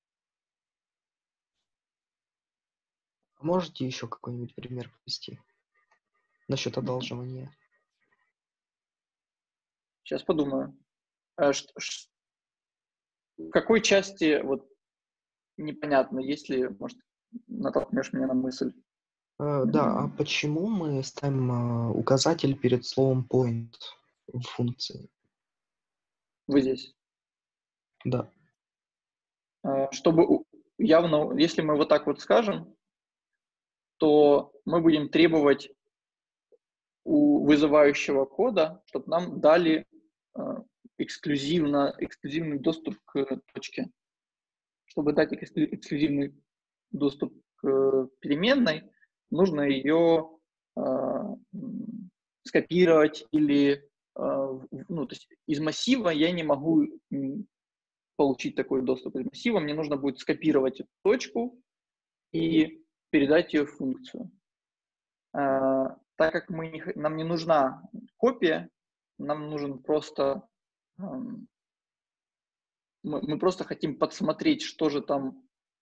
Можете еще какой-нибудь пример привести насчет одалживания? Сейчас подумаю. В какой части вот непонятно, если, может, натолкнешь меня на мысль? Да, а почему мы ставим указатель перед словом point в функции? Вы здесь. Да. Чтобы явно, если мы вот так вот скажем, то мы будем требовать у вызывающего кода, чтобы нам дали эксклюзивный доступ к точке. Чтобы дать эксклюзивный доступ к переменной, нужно ее скопировать или то есть из массива я не могу получить такой доступ. Из массива мне нужно будет скопировать эту точку и передать ее в функцию. Так как нам не нужна копия, нам нужен просто мы просто хотим подсмотреть, что же там,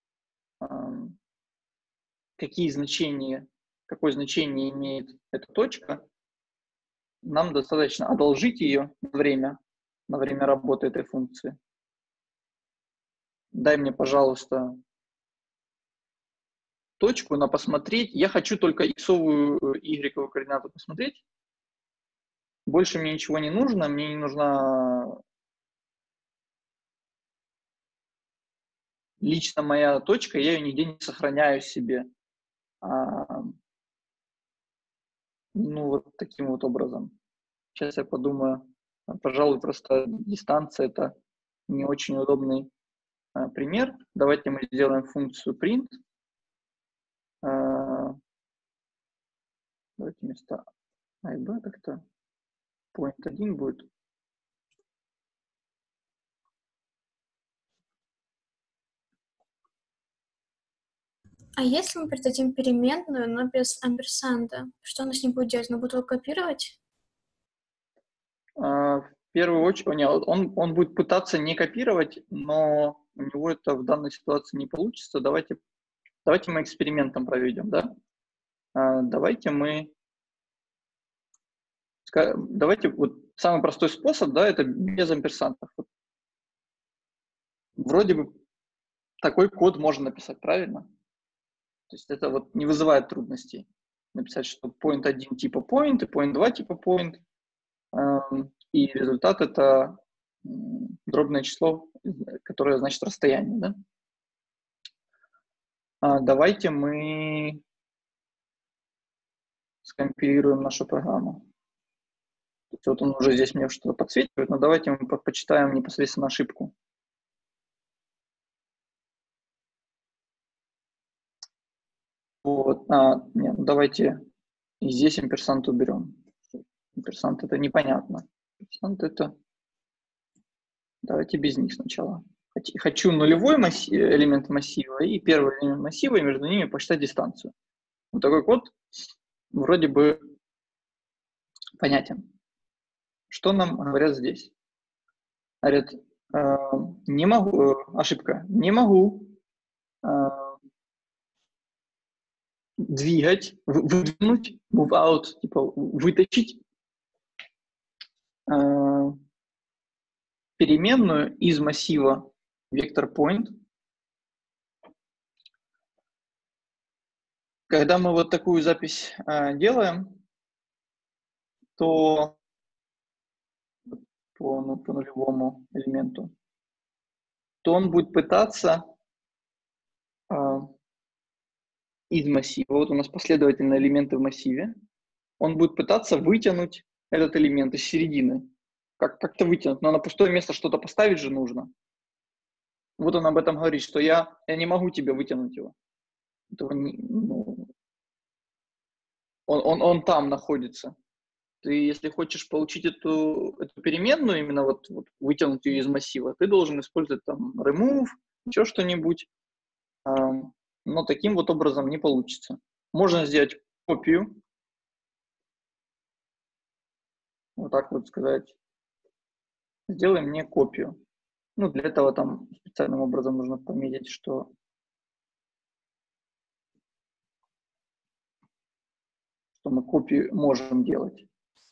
какое значение имеет эта точка. Нам достаточно одолжить ее на время работы этой функции. Дай мне, пожалуйста, точку на посмотреть. Я хочу только иксовую, y-овую координату посмотреть. Больше мне ничего не нужно. Мне не нужна лично моя точка, я ее нигде не сохраняю себе. Вот таким вот образом. Сейчас я подумаю. Пожалуй, просто дистанция — это не очень удобный пример. Давайте мы сделаем функцию print. Давайте вместо a и b как-то point 1 будет. А если мы передадим переменную, но без амперсанда, что она с ним будет делать? Она будет его копировать? В первую очередь, он будет пытаться не копировать, но у него это в данной ситуации не получится. Давайте мы экспериментом проведем, да? Давайте вот самый простой способ, да, это без амперсантов. Вот. Вроде бы такой код можно написать, правильно? То есть это вот не вызывает трудностей. Написать, что point 1 типа point и point 2 типа point. И результат — это дробное число, которое значит расстояние. Да? Давайте мы скомпилируем нашу программу. Вот он уже здесь мне что-то подсвечивает, но давайте мы почитаем непосредственно ошибку. Вот. Нет, давайте и здесь амперсант уберем. Амперсант — это непонятно. Амперсант — это... Давайте без них сначала. Хочу нулевой элемент массива и первый элемент массива, и между ними посчитать дистанцию. Вот такой код вроде бы понятен. Что нам говорят здесь? Говорят, не могу, ошибка, не могу двигать, выдвинуть, move out, типа вытащить переменную из массива vector point. Когда мы вот такую запись делаем, то по нулевому элементу, то он будет пытаться из массива, вот у нас последовательные элементы в массиве, он будет пытаться вытянуть этот элемент из середины. Как-то вытянуть, но на пустое место что-то поставить же нужно. Вот он об этом говорит, что я не могу тебе вытянуть его. Он там находится. ты, если хочешь получить эту переменную, именно вот вытянуть ее из массива, ты должен использовать там remove, еще что-нибудь, но таким вот образом не получится. Можно сделать копию, вот так вот сказать, сделай мне копию. Ну, для этого там специальным образом нужно пометить, что мы копию можем делать.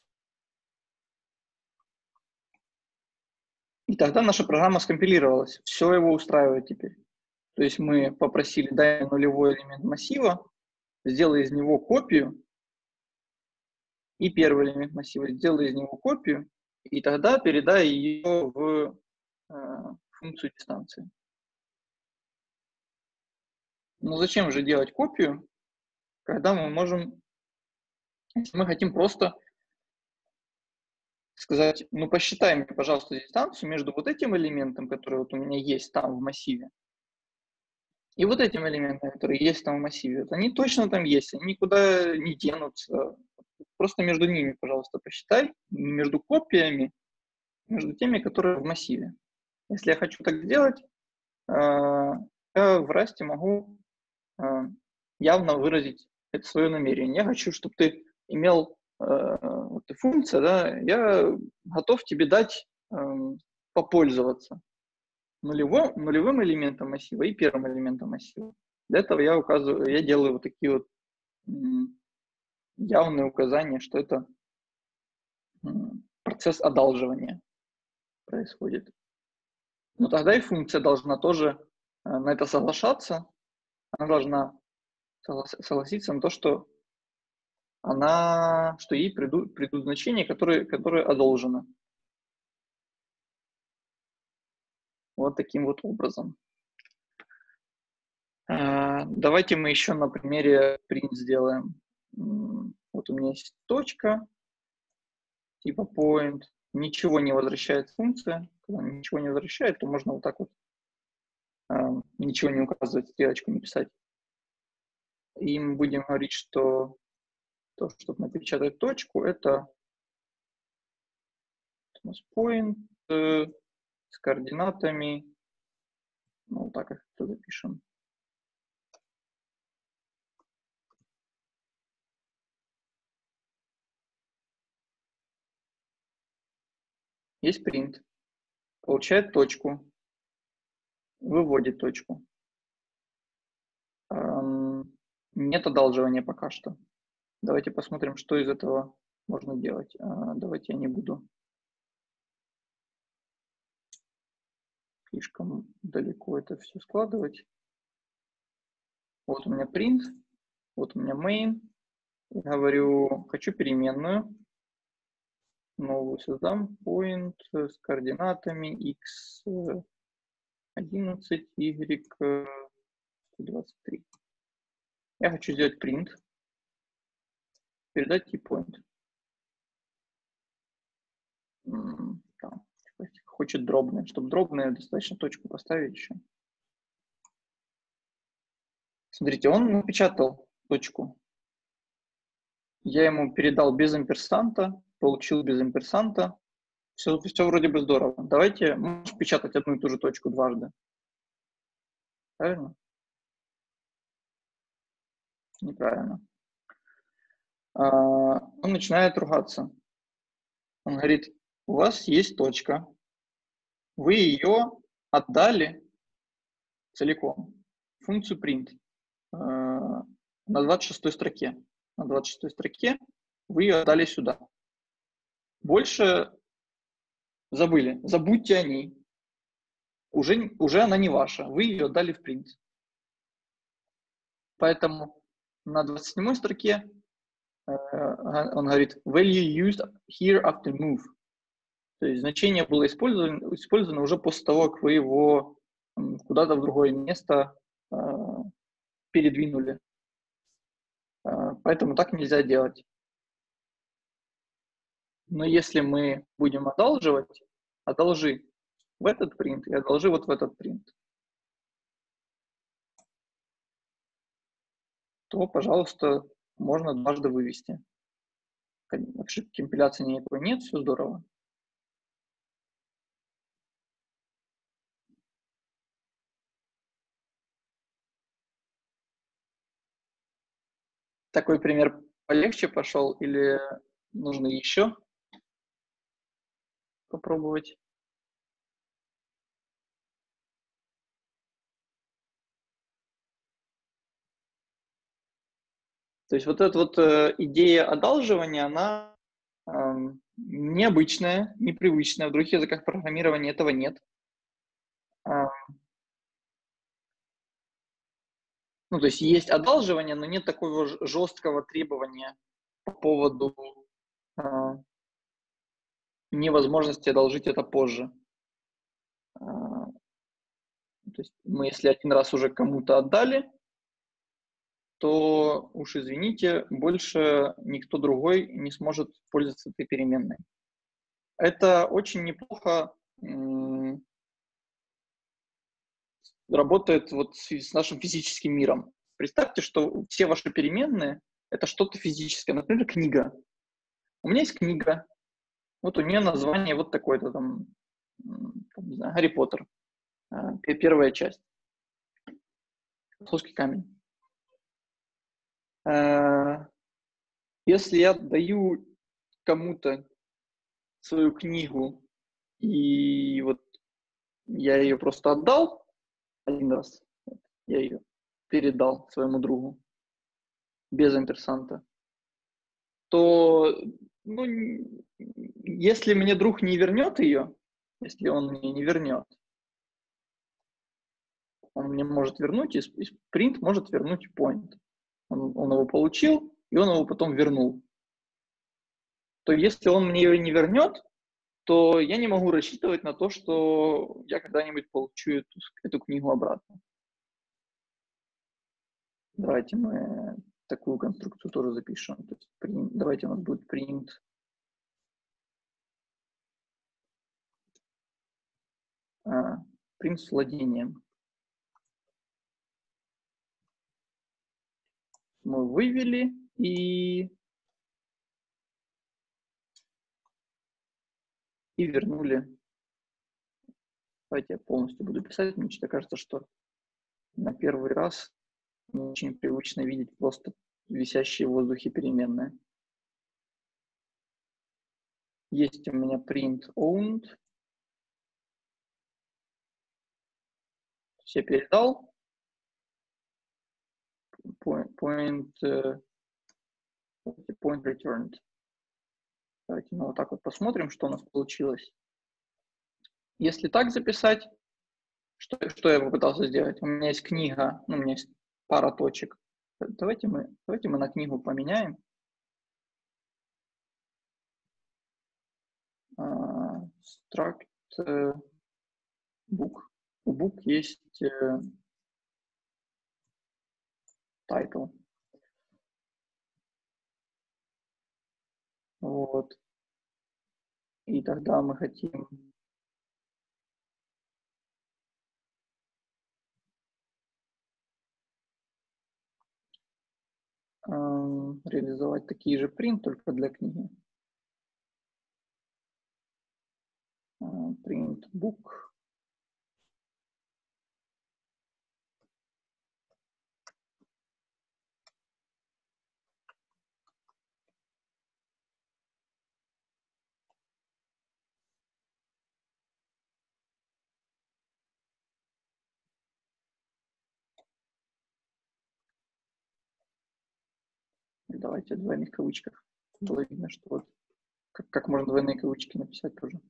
И тогда наша программа скомпилировалась. Все его устраивает теперь. То есть мы попросили, дай нулевой элемент массива, сделай из него копию, и первый элемент массива, сделай из него копию, и тогда передай ее в функцию дистанции. Но зачем же делать копию, когда мы можем, если мы хотим просто сказать, ну посчитай мне, пожалуйста, дистанцию между вот этим элементом, который вот у меня есть там в массиве, и вот этим элементом, который есть там в массиве. Вот они точно там есть, они никуда не денутся. Просто между ними, пожалуйста, посчитай, не между копиями, между теми, которые в массиве. Если я хочу так сделать, я в Rust могу явно выразить это свое намерение. Я хочу, чтобы ты имел вот функция, да, я готов тебе дать попользоваться нулевым элементом массива и первым элементом массива. Для этого я делаю вот такие вот явные указания, что это процесс одалживания происходит. Но тогда и функция должна тоже на это соглашаться. Она должна согласиться на то, что ей придут значения, которые одолжены. Вот таким вот образом. Давайте мы еще на примере print сделаем. Вот у меня есть точка, типа point, ничего не возвращает функция. Когда ничего не возвращает, то можно вот так вот ничего не указывать, стрелочку не писать. И мы будем говорить, что то, чтобы напечатать точку, это у нас point с координатами. Ну, вот так их запишем. Есть print. Получает точку. Выводит точку. Нет одалживания пока что. Давайте посмотрим, что из этого можно делать. Давайте я не буду слишком далеко это все складывать. Вот у меня print, вот у меня main. Я говорю, хочу переменную. Новую создам. Point с координатами x11, y 123. Я хочу сделать print. Передать тип point. Там, хочет дробное. Чтобы дробное, достаточно точку поставить еще. Смотрите, он напечатал точку. Я ему передал без амперсанта, получил без амперсанта. Все вроде бы здорово. Давайте, можешь печатать одну и ту же точку дважды. Правильно? Неправильно. Он начинает ругаться. Он говорит, у вас есть точка, вы ее отдали целиком, функцию print на 26 строке. На 26 строке вы ее отдали сюда. Больше забыли, забудьте о ней. Уже она не ваша, вы ее отдали в print. Поэтому на 27 строке он говорит value used here after move. То есть значение было использовано уже после того, как вы его куда-то в другое место передвинули. Поэтому так нельзя делать. Но если мы будем одалживать, одолжи в этот print и одолжи вот в этот print, то, пожалуйста, можно дважды вывести. ошибки компиляции никакой нет, все здорово. Такой пример полегче пошел или нужно еще попробовать? То есть вот эта вот идея одалживания, она необычная, непривычная. В других языках программирования этого нет. Ну, то есть есть одалживание, но нет такого жесткого требования по поводу невозможности одолжить это позже. То есть мы, если один раз уже кому-то отдали, то уж извините, больше никто другой не сможет пользоваться этой переменной. Это очень неплохо работает вот с нашим физическим миром. Представьте, что все ваши переменные — это что-то физическое. Например, книга. У меня есть книга, вот у нее название вот такое-то там, не знаю, Гарри Поттер, первая часть. Плоский камень. Если я даю кому-то свою книгу, и вот я ее просто отдал один раз, я ее передал своему другу без амперсанта, то, ну, если мне друг не вернет ее, если он мне не вернет, он мне может вернуть, и print может вернуть point. Он его получил, и он его потом вернул. То если он мне ее не вернет, то я не могу рассчитывать на то, что я когда-нибудь получу эту книгу обратно. Давайте мы такую конструкцию тоже запишем. То есть давайте у нас будет print print с владением. Мы вывели и вернули. Давайте я полностью буду писать. Мне что-то кажется, что на первый раз не очень привычно видеть просто висящие в воздухе переменные. Есть у меня print owned. Я передал. Point returned. Давайте мы вот так вот посмотрим, что у нас получилось. Если так записать, что я попытался сделать? У меня есть книга, у меня есть пара точек. Давайте мы на книгу поменяем. Struct book. У book есть title. Вот. И тогда мы хотим реализовать такие же print, только для книги. Print book. Давайте в двойных кавычках. Было видно, что вот как можно двойные кавычки написать тоже.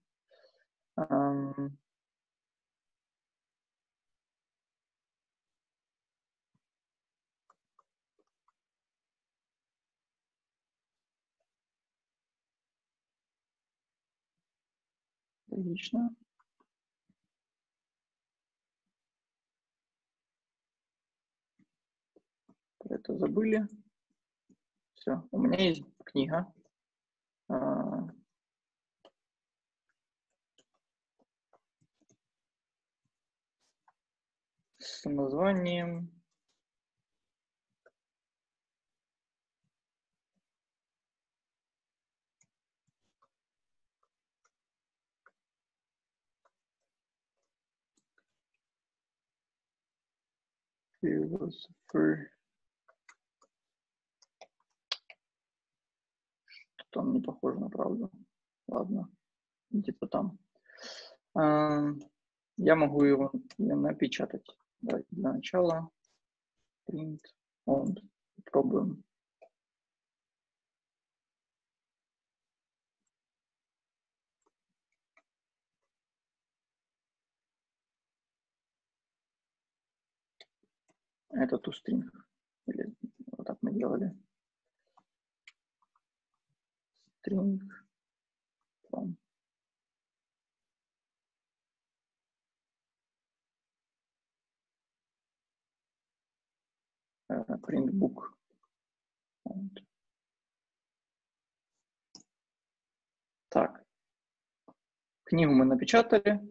Отлично. Про это забыли. Все, у меня есть книга. С названием philosopher. Что-то он не похож на правду. Ладно, где-то там. Я могу его напечатать. Давайте для начала. Print on. Попробуем. Это toString. Или вот так мы делали. String from. Print book. Вот. Так. Книгу мы напечатали.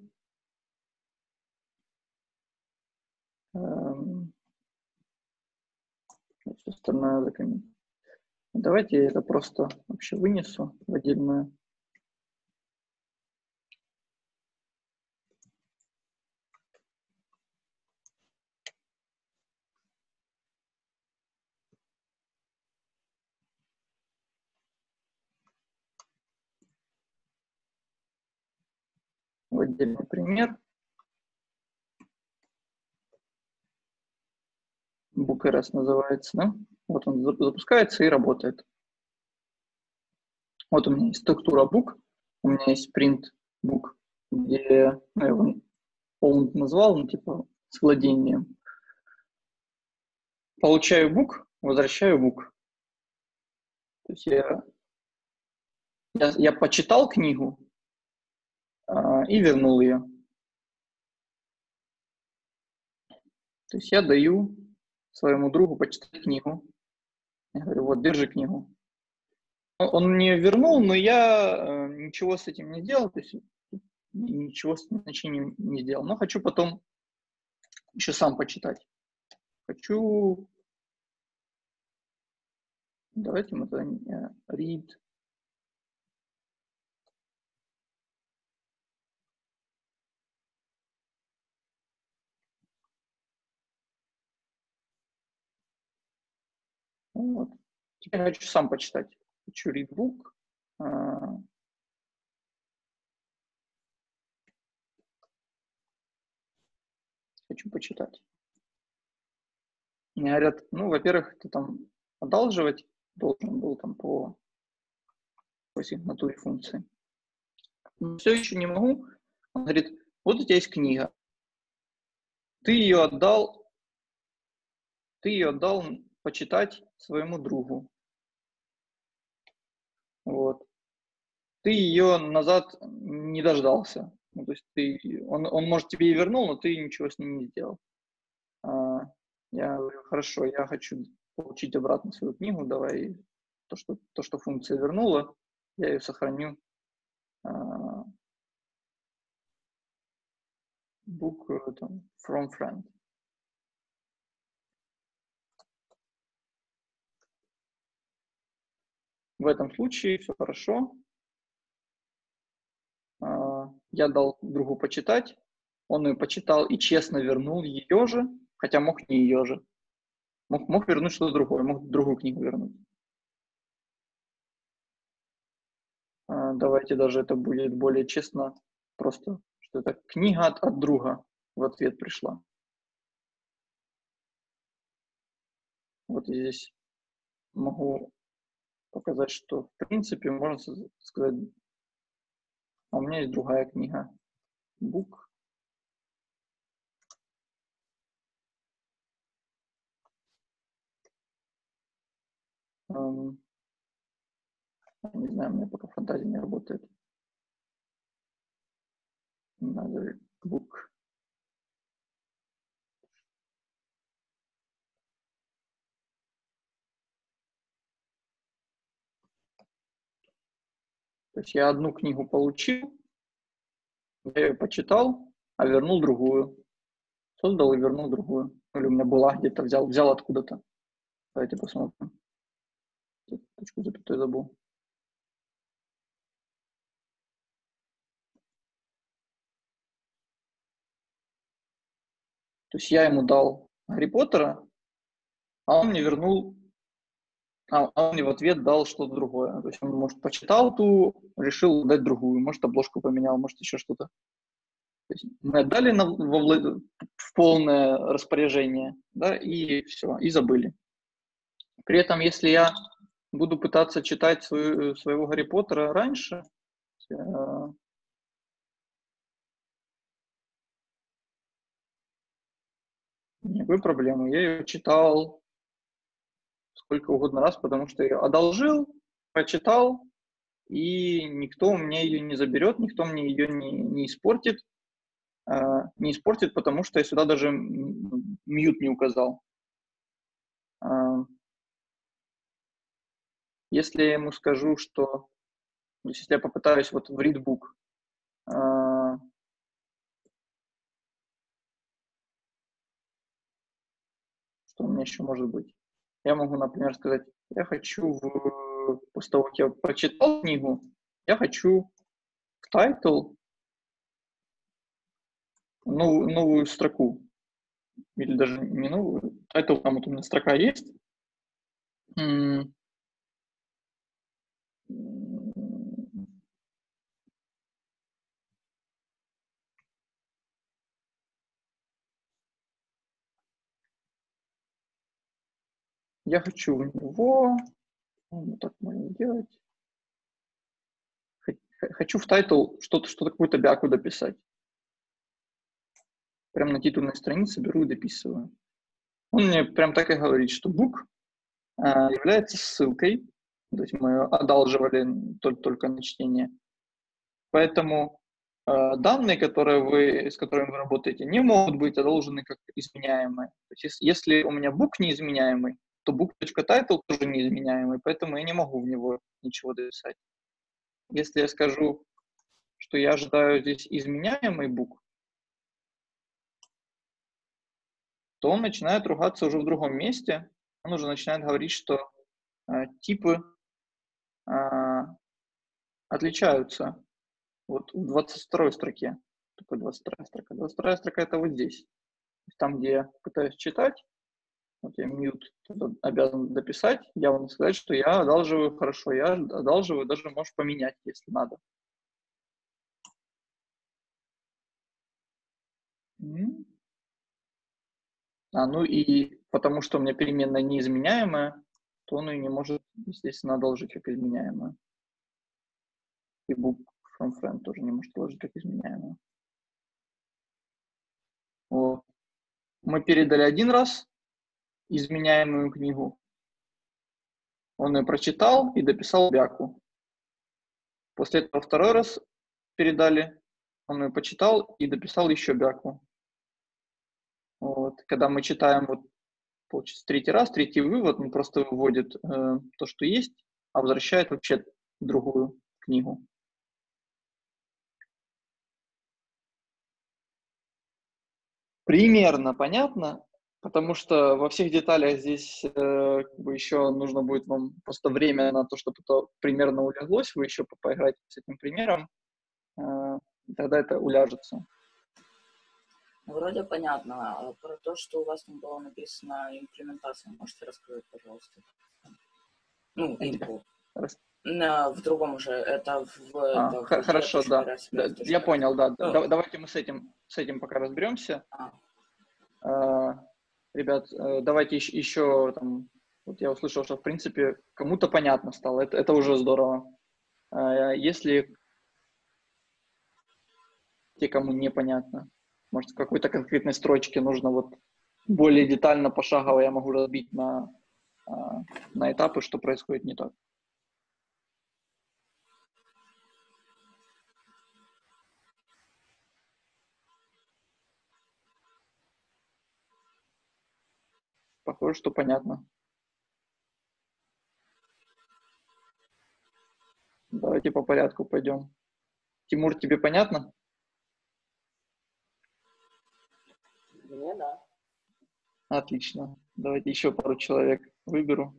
Все остальное закомментирую. Давайте я это просто вообще вынесу в отдельную. В отдельный пример. BookRS называется, да? Вот он запускается и работает. Вот у меня есть структура book, у меня есть print book, где, ну, я его owned назвал, ну, типа, с владением. Получаю book, возвращаю book. То есть я почитал книгу и вернул ее. То есть я даю своему другу почитать книгу. Я говорю, вот, держи книгу. Он мне вернул, но я ничего с этим не сделал, то есть ничего с назначением не сделал. Но хочу потом еще сам почитать. Хочу... Давайте мы тогда read. Вот. Теперь хочу сам почитать. Хочу read book. Хочу почитать. Мне говорят, ну, во-первых, ты там одалживать должен был там по сигнатуре функции. Но все еще не могу. Он говорит, вот у тебя есть книга. Ты ее отдал почитать своему другу. Вот. Ты ее назад не дождался. Ну, то есть он, может, тебе и вернул, но ты ничего с ним не сделал. Я говорю, хорошо, я хочу получить обратно свою книгу, давай то, что функция вернула, я ее сохраню. Book там, from friend. В этом случае все хорошо. Я дал другу почитать, он ее почитал и честно вернул ее же, хотя мог не ее же. Мог вернуть что-то другое, мог другую книгу вернуть. Давайте даже это будет более честно, просто, что это книга от друга в ответ пришла. Вот здесь могу показать, что в принципе можно сказать, а у меня есть другая книга. Book. Не знаю, у меня пока фантазия не работает. Another book. То есть я одну книгу получил, я ее почитал, а вернул другую. Создал и вернул другую. Или у меня была где-то, взял откуда-то. Давайте посмотрим. Точку запятой забыл. То есть я ему дал Гарри Поттера, а он мне вернул, а он мне в ответ дал что-то другое. То есть он, может, почитал ту, решил дать другую, может, обложку поменял, может, еще что-то. То есть мы отдали в полное распоряжение, да, и все, и забыли. При этом, если я буду пытаться читать своего Гарри Поттера раньше, никакой проблемы. Я ее читал сколько угодно раз, потому что я одолжил, прочитал, и никто у меня ее не заберет, никто мне ее не испортит. Не испортит, потому что я сюда даже мьют не указал. Если я ему скажу, что... То есть, если я попытаюсь вот в readbook что у меня еще может быть? Я могу, например, сказать, я хочу, после того, как я прочитал книгу, я хочу в title новую строку. Или даже не новую. Title, там вот у меня строка есть. Я хочу в него... Вот так можно делать. Хочу в title что-то, какую-то бяку дописать. Прямо на титульной странице беру и дописываю. Он мне прям так и говорит, что book является ссылкой, то есть мы одалживали только на чтение. Поэтому данные, с которыми вы работаете, не могут быть одолжены как изменяемые. То есть если у меня book неизменяемый, то book.title тоже неизменяемый, поэтому я не могу в него ничего дописать. Если я скажу, что я ожидаю здесь изменяемый book, то он начинает ругаться уже в другом месте. Он уже начинает говорить, что типы отличаются. Вот в 22 строке. Такой 22 строка. 22 строка это вот здесь. Там, где я пытаюсь читать, вот я mute обязан дописать, явно сказать, что я одалживаю хорошо, я одалживаю, даже можешь поменять, если надо. Ну и потому что у меня переменная неизменяемая, то он ее не может, естественно, одолжить как изменяемую. И book from friend тоже не может одолжить как изменяемую. Вот. Мы передали один раз изменяемую книгу. Он ее прочитал и дописал бяку. После этого второй раз передали, он ее почитал и дописал еще бяку. Вот. Когда мы читаем, вот, получится, третий вывод, он просто выводит то, что есть, а возвращает вообще другую книгу. Примерно понятно, потому что во всех деталях здесь еще нужно будет вам просто время на то, чтобы это примерно уляглось, вы еще поиграете с этим примером, тогда это уляжется. Вроде понятно. А про то, что у вас там было написано имплементация, можете рассказать, пожалуйста? Ну, input. В другом уже, это в хорошо, да. Я понял, да. Давайте мы с этим пока разберемся. Ребят, давайте еще там, вот я услышал, что в принципе кому-то понятно стало, это уже здорово. Если те, кому непонятно, может, в какой-то конкретной строчке нужно вот более детально, пошагово я могу разбить на этапы, что происходит не так. Похоже, что понятно. Давайте по порядку пойдем. Тимур, тебе понятно? Мне да. Отлично. Давайте еще пару человек выберу.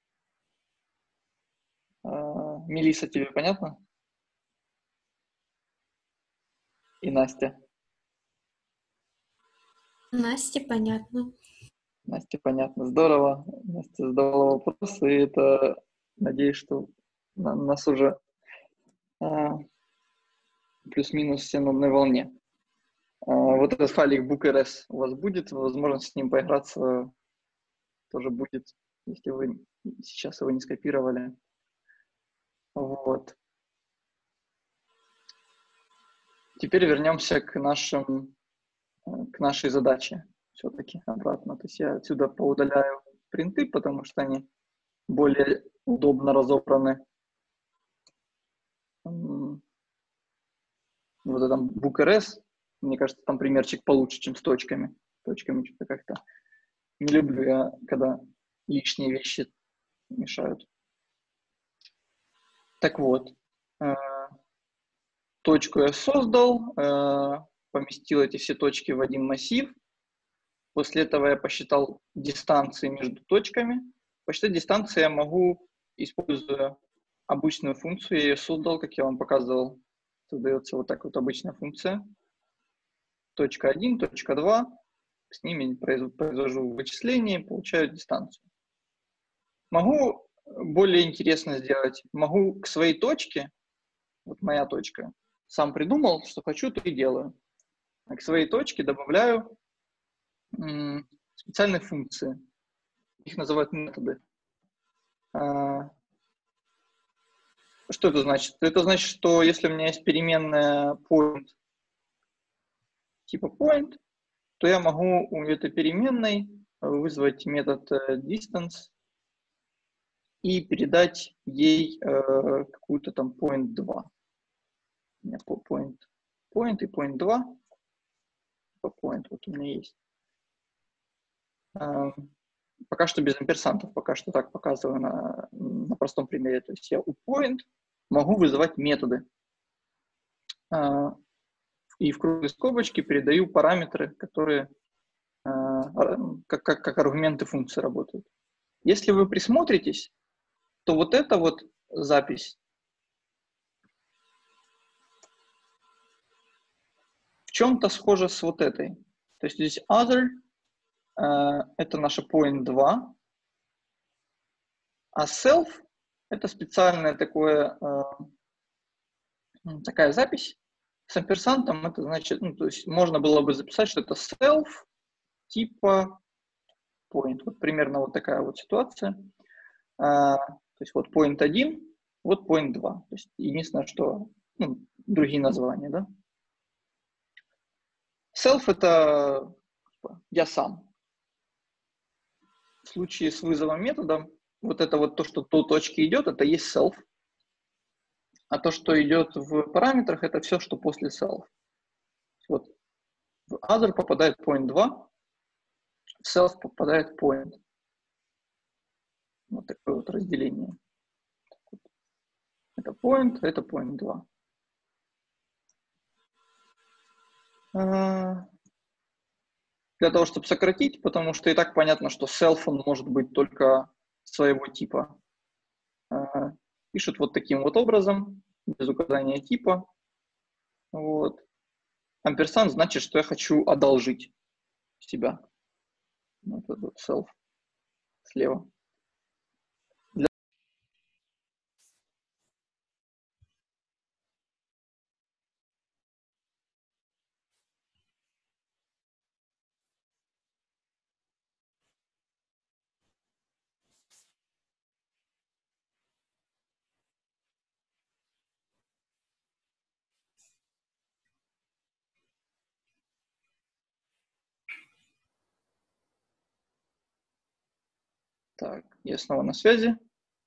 Мелисса, тебе понятно? И Настя. Насте понятно. Настя, понятно, здорово. Настя задала вопрос, и это, надеюсь, что нас уже плюс-минус все на одной волне. Вот этот файлик book.rs у вас будет, возможность с ним поиграться тоже будет, если вы сейчас его не скопировали. Вот. Теперь вернемся к нашей задаче все-таки обратно. То есть я отсюда поудаляю принты, потому что они более удобно разобраны. Вот этом book.rs, мне кажется, там примерчик получше, чем с точками. Точками что-то как-то не люблю я, когда лишние вещи мешают. Так вот, точку я создал, поместил эти все точки в один массив. После этого я посчитал дистанции между точками. Посчитать дистанции я могу, используя обычную функцию. Я ее создал, как я вам показывал. Создается вот так вот обычная функция. Точка 1, точка 2. С ними произвожу вычисление, получаю дистанцию. Могу более интересно сделать. Могу к своей точке, вот моя точка, сам придумал, что хочу, то и делаю. А к своей точке добавляю специальные функции. Их называют методы. Что это значит? Это значит, что если у меня есть переменная point, типа point, то я могу у этой переменной вызвать метод distance и передать ей какую-то там point 2. У меня point и point 2. Point вот у меня есть. Пока что без амперсантов, пока что так показываю на простом примере. То есть я у point могу вызывать методы. И в круглой скобочке передаю параметры, которые как аргументы функции работают. Если вы присмотритесь, то вот эта вот запись в чем-то схожа с вот этой. То есть здесь other это наша point 2, а self это специальная такая запись с амперсантом. Это значит, то есть можно было бы записать, что это self типа point. Вот примерно вот такая вот ситуация. То есть вот point 1, вот point 2. То есть единственное, что другие названия, да. Self это я сам. В случае с вызовом методом, вот это вот то, что до точки идет, это есть self. А то, что идет в параметрах, это все, что после self. Вот в other попадает point 2, в self попадает point. Вот такое вот разделение. Это point 2. Для того, чтобы сократить, потому что и так понятно, что self он может быть только своего типа. Пишут вот таким вот образом, без указания типа. Вот. Амперсант значит, что я хочу одолжить себя. Вот этот self слева. Так, я снова на связи.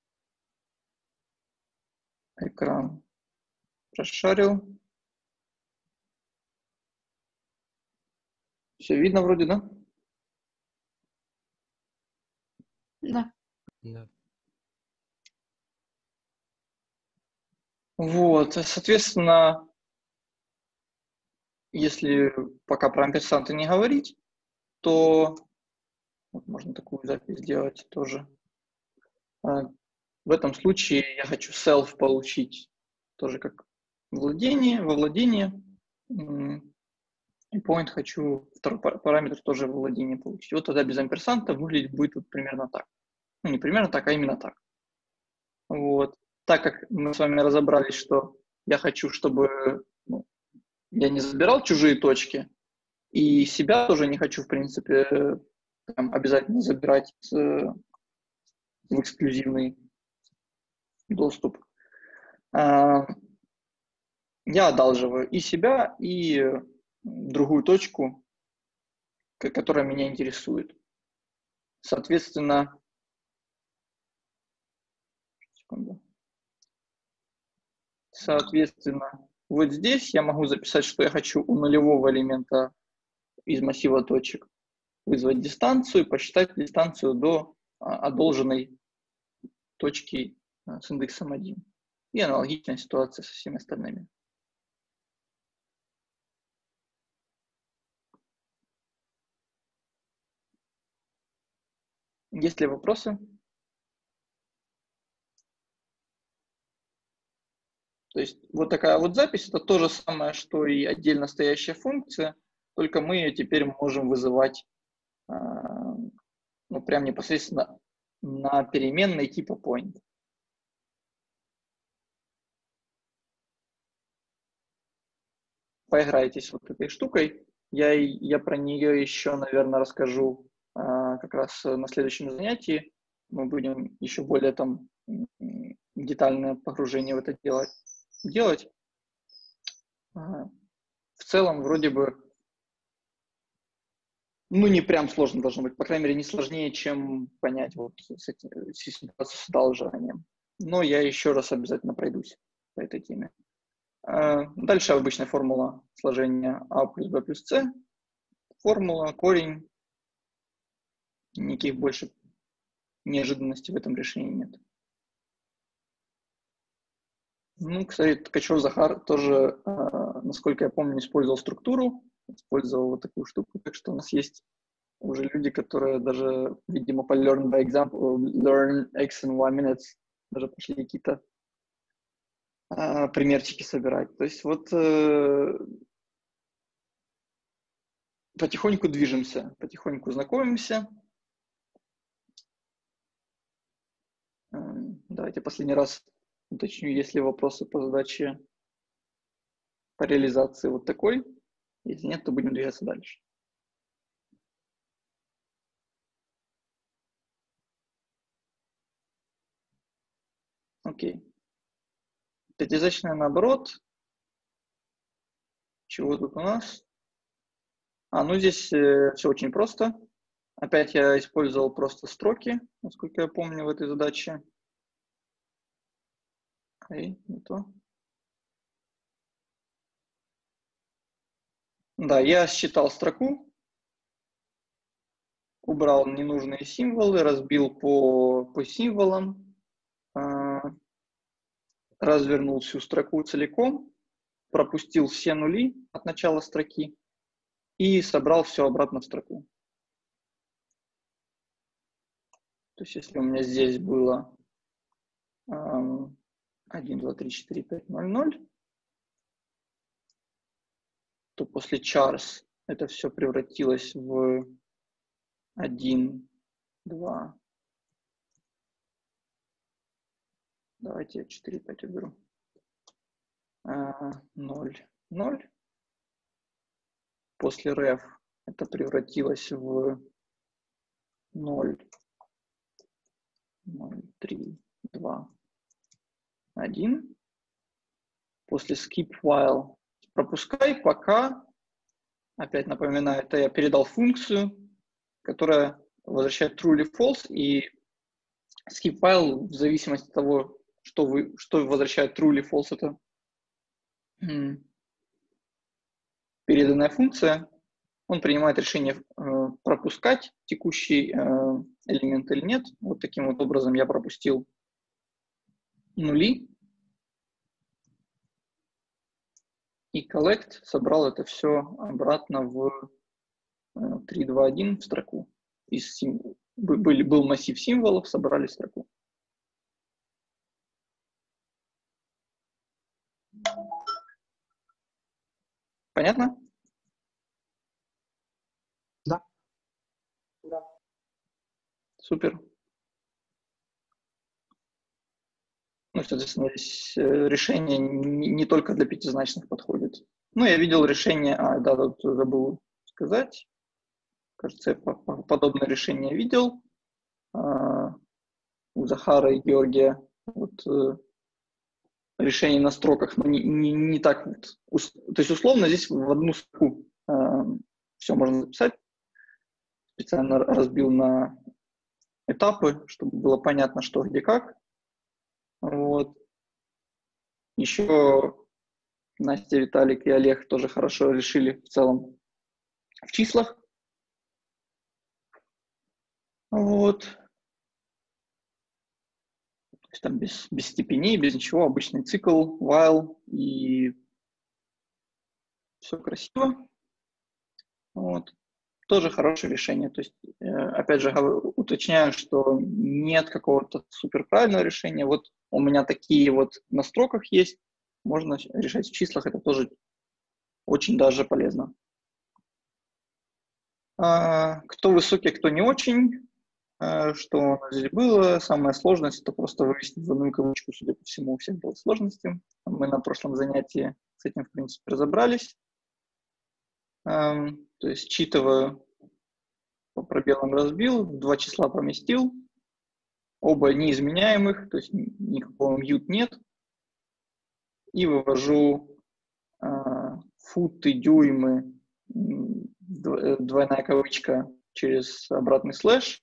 Экран расшарил. Все видно вроде, да? Да. Да. Вот, соответственно, если пока про амперсанты не говорить, то вот можно такую запись сделать тоже. В этом случае я хочу self получить тоже как владение, во владение. и point хочу второй параметр тоже в владении получить. Вот тогда без амперсанта выглядеть будет вот примерно так. Ну, не примерно так, а именно так. Вот. Так как мы с вами разобрались, что я хочу, чтобы я не забирал чужие точки, и себя тоже не хочу, в принципе, там, обязательно забирать в эксклюзивный доступ. Я одалживаю и себя, и другую точку, которая меня интересует. Соответственно, вот здесь я могу записать, что я хочу у нулевого элемента из массива точек вызвать дистанцию, посчитать дистанцию до одолженной точки с индексом 1. И аналогичная ситуация со всеми остальными. Есть ли вопросы? То есть вот такая вот запись, это то же самое, что и отдельно стоящая функция, только мы ее теперь можем вызывать прям непосредственно на переменной типа point. Поиграйтесь вот этой штукой. Я про нее еще, наверное, расскажу как раз на следующем занятии. Мы будем еще более там детальное погружение в это делать. В целом, вроде бы, не прям сложно должно быть. По крайней мере, не сложнее, чем понять вот ситуацию с одалживанием. Но я еще раз обязательно пройдусь по этой теме. Дальше обычная формула сложения А плюс Б плюс С. Формула, корень. Никаких больше неожиданностей в этом решении нет. Кстати, Ткачев Захар тоже, насколько я помню, использовал структуру, использовал вот такую штуку. Так что у нас есть уже люди, которые даже, видимо, по learn by example, learn X in 1 minutes, даже пошли какие-то примерчики собирать. То есть вот потихоньку движемся, потихоньку знакомимся. Давайте последний раз уточню, есть ли вопросы по задаче по реализации вот такой. Если нет, то будем двигаться дальше. Окей. Пятизначное наоборот. Чего тут у нас? Здесь все очень просто. Опять я использовал просто строки, насколько я помню, в этой задаче. Не то. Да, я считал строку, убрал ненужные символы, разбил по символам, развернул всю строку целиком, пропустил все нули от начала строки и собрал все обратно в строку. То есть если у меня здесь было 1, 2, 3, 4, 5, 0, 0, то после chars это все превратилось в 1, 2. Давайте я 4, 5 уберу. 0, 0. После ref это превратилось в 0, 0, 3, 2, 1. После skip while пропускай, пока, опять напоминаю, это я передал функцию, которая возвращает true или false, и skip while в зависимости от того, что возвращает true или false, это переданная функция, он принимает решение пропускать текущий элемент или нет. Вот таким вот образом я пропустил нули. И collect собрал это все обратно в 3, 2, 1 в строку. Был массив символов, собрали строку. Понятно? Супер. Ну, соответственно, здесь решение не только для пятизначных подходит. Ну, я видел решение, да, тут забыл сказать. Кажется, я подобное решение видел у Захара и Георгия. Вот решение на строках, но не так вот. То есть, условно, здесь в одну строку все можно записать. Специально разбил на этапы, чтобы было понятно, что, где, как. Вот. Еще Настя, Виталик и Олег тоже хорошо решили в целом в числах. Вот. То есть там без степеней, без ничего, обычный цикл, while, и все красиво. Вот. Тоже хорошее решение. То есть, опять же, уточняю, что нет какого-то суперправильного решения. Вот у меня такие вот на строках есть. Можно решать в числах, это тоже очень даже полезно. Кто высокий, кто не очень. Что у нас здесь было? Самая сложность — это просто вывести двойную кавычку. Судя по всему, у всех было сложности. Мы на прошлом занятии с этим, в принципе, разобрались. То есть, считываю, по пробелам разбил, в два числа поместил. Оба неизменяемых, то есть никакого mute нет. И вывожу футы, дюймы, двойная кавычка через обратный слэш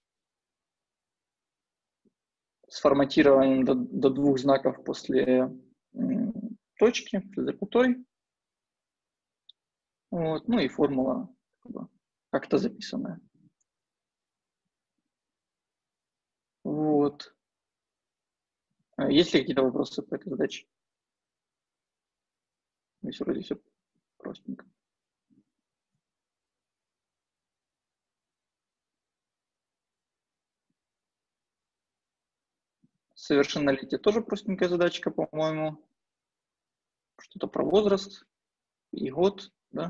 с форматированием до двух знаков после точки, после запятой. Вот. Ну и формула как-то записанная. Вот. Есть ли какие-то вопросы по этой задаче? Здесь вроде все простенько. Совершеннолетие тоже простенькая задачка, по-моему. Что-то про возраст и год, да?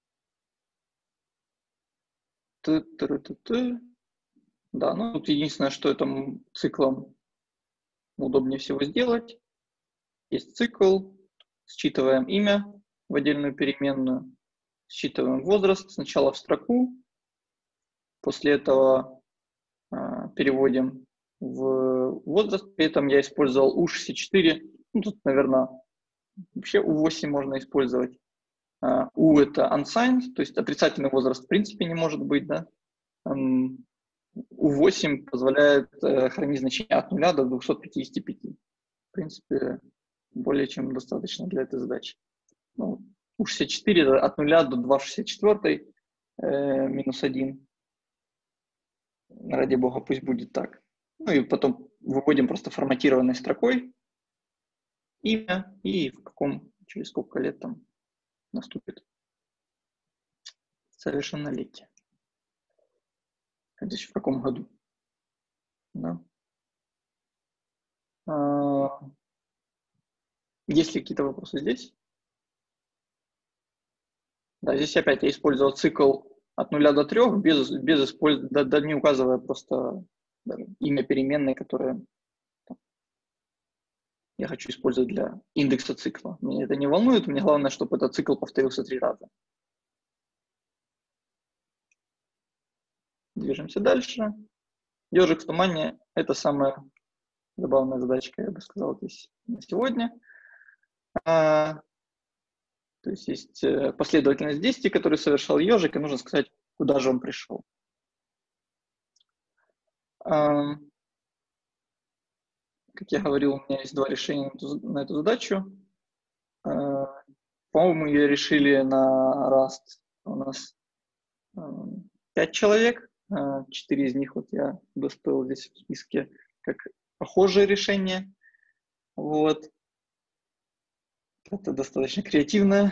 Да, ну тут единственное, что этим циклом удобнее всего сделать. Есть цикл, считываем имя в отдельную переменную, считываем возраст сначала в строку, после этого переводим в возраст. При этом я использовал U64, ну тут, наверное, вообще U8 можно использовать. U это unsigned, то есть отрицательный возраст в принципе не может быть, да. U8 позволяет хранить значение от 0 до 255. В принципе, более чем достаточно для этой задачи. Ну, U64 от 0 до 264 минус 1. Ради бога, пусть будет так. Ну и потом выводим просто форматированной строкой имя и через сколько лет там наступит совершеннолетие. Здесь в каком году? Да. Есть ли какие-то вопросы здесь? Да, здесь опять я использовал цикл от 0 до 3, не указывая просто имя переменной, которое я хочу использовать для индекса цикла. Меня это не волнует, мне главное, чтобы этот цикл повторился 3 раза. Движемся дальше. Ежик в тумане — это самая забавная задачка, я бы сказал, здесь на сегодня. То есть последовательность действий, которые совершал ежик, и нужно сказать, куда же он пришел. Как я говорил, у меня есть два решения на эту задачу. По-моему, ее решили на Rust. У нас 5 человек. 4 из них вот я достал здесь в списке как похожие решения. Вот. Это достаточно креативно.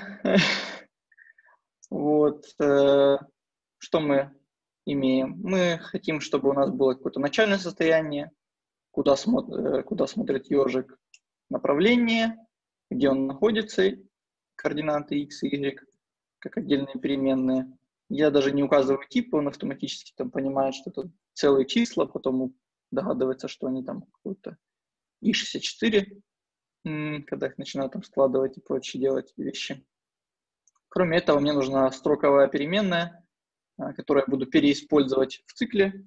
Вот. Что мы имеем? Мы хотим, чтобы у нас было какое-то начальное состояние, куда смотрит ежик, направление, где он находится, координаты x и y, как отдельные переменные. Я даже не указываю тип, он автоматически там понимает, что это целые числа, потом догадывается, что они там какой-то И64, когда их начинают там складывать и прочие делать вещи. Кроме этого, мне нужна строковая переменная, которую я буду переиспользовать в цикле,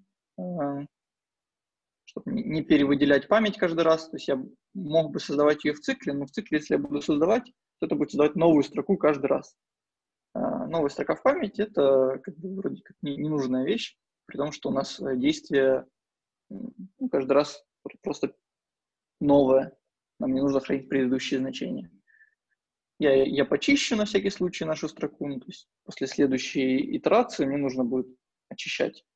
чтобы не перевыделять память каждый раз. То есть я мог бы создавать ее в цикле, но в цикле, если я буду создавать, то это будет создавать новую строку каждый раз. Новая строка в памяти — это как бы вроде как ненужная вещь, при том, что у нас действие каждый раз просто новое. Нам не нужно хранить предыдущие значения. Я почищу на всякий случай нашу строку, то есть после следующей итерации мне нужно будет очищать.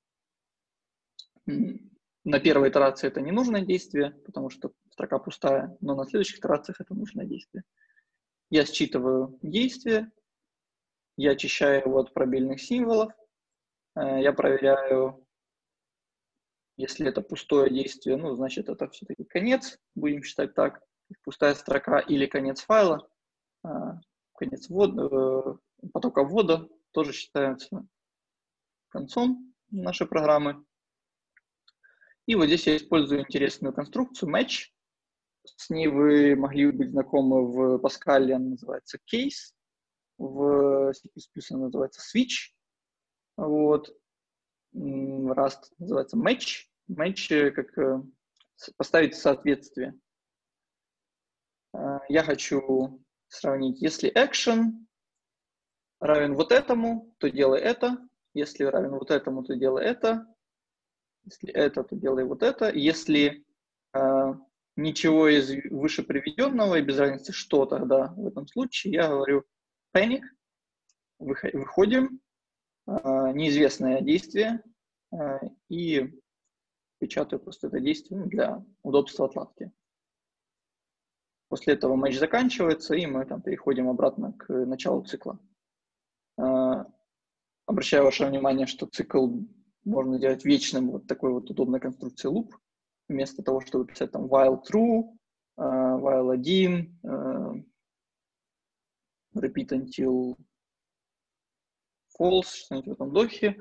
На первой итерации это ненужное действие, потому что строка пустая, но на следующих итерациях это нужное действие. Я считываю действие, я очищаю его от пробельных символов, я проверяю, если это пустое действие, ну, значит, это все-таки конец, будем считать так, пустая строка или конец файла, конец потока ввода тоже считается концом нашей программы. И вот здесь я использую интересную конструкцию match. С ней вы могли быть знакомы в Pascal, она называется case, в C++ она называется switch, вот. Rust называется match. Match как поставить соответствие. Я хочу сравнить, если action равен вот этому, то делай это. Если равен вот этому, то делай это. Если это, то делай вот это. Если ничего из выше приведенного, и без разницы что тогда в этом случае, я говорю panic, выходим, неизвестное действие, и печатаю просто это действие для удобства отладки. После этого матч заканчивается, и мы там переходим обратно к началу цикла. Обращаю ваше внимание, что цикл можно сделать вечным, вот такой вот удобной конструкцией loop, вместо того, чтобы писать там while true, while 1, repeat until false, что-нибудь в этом духе.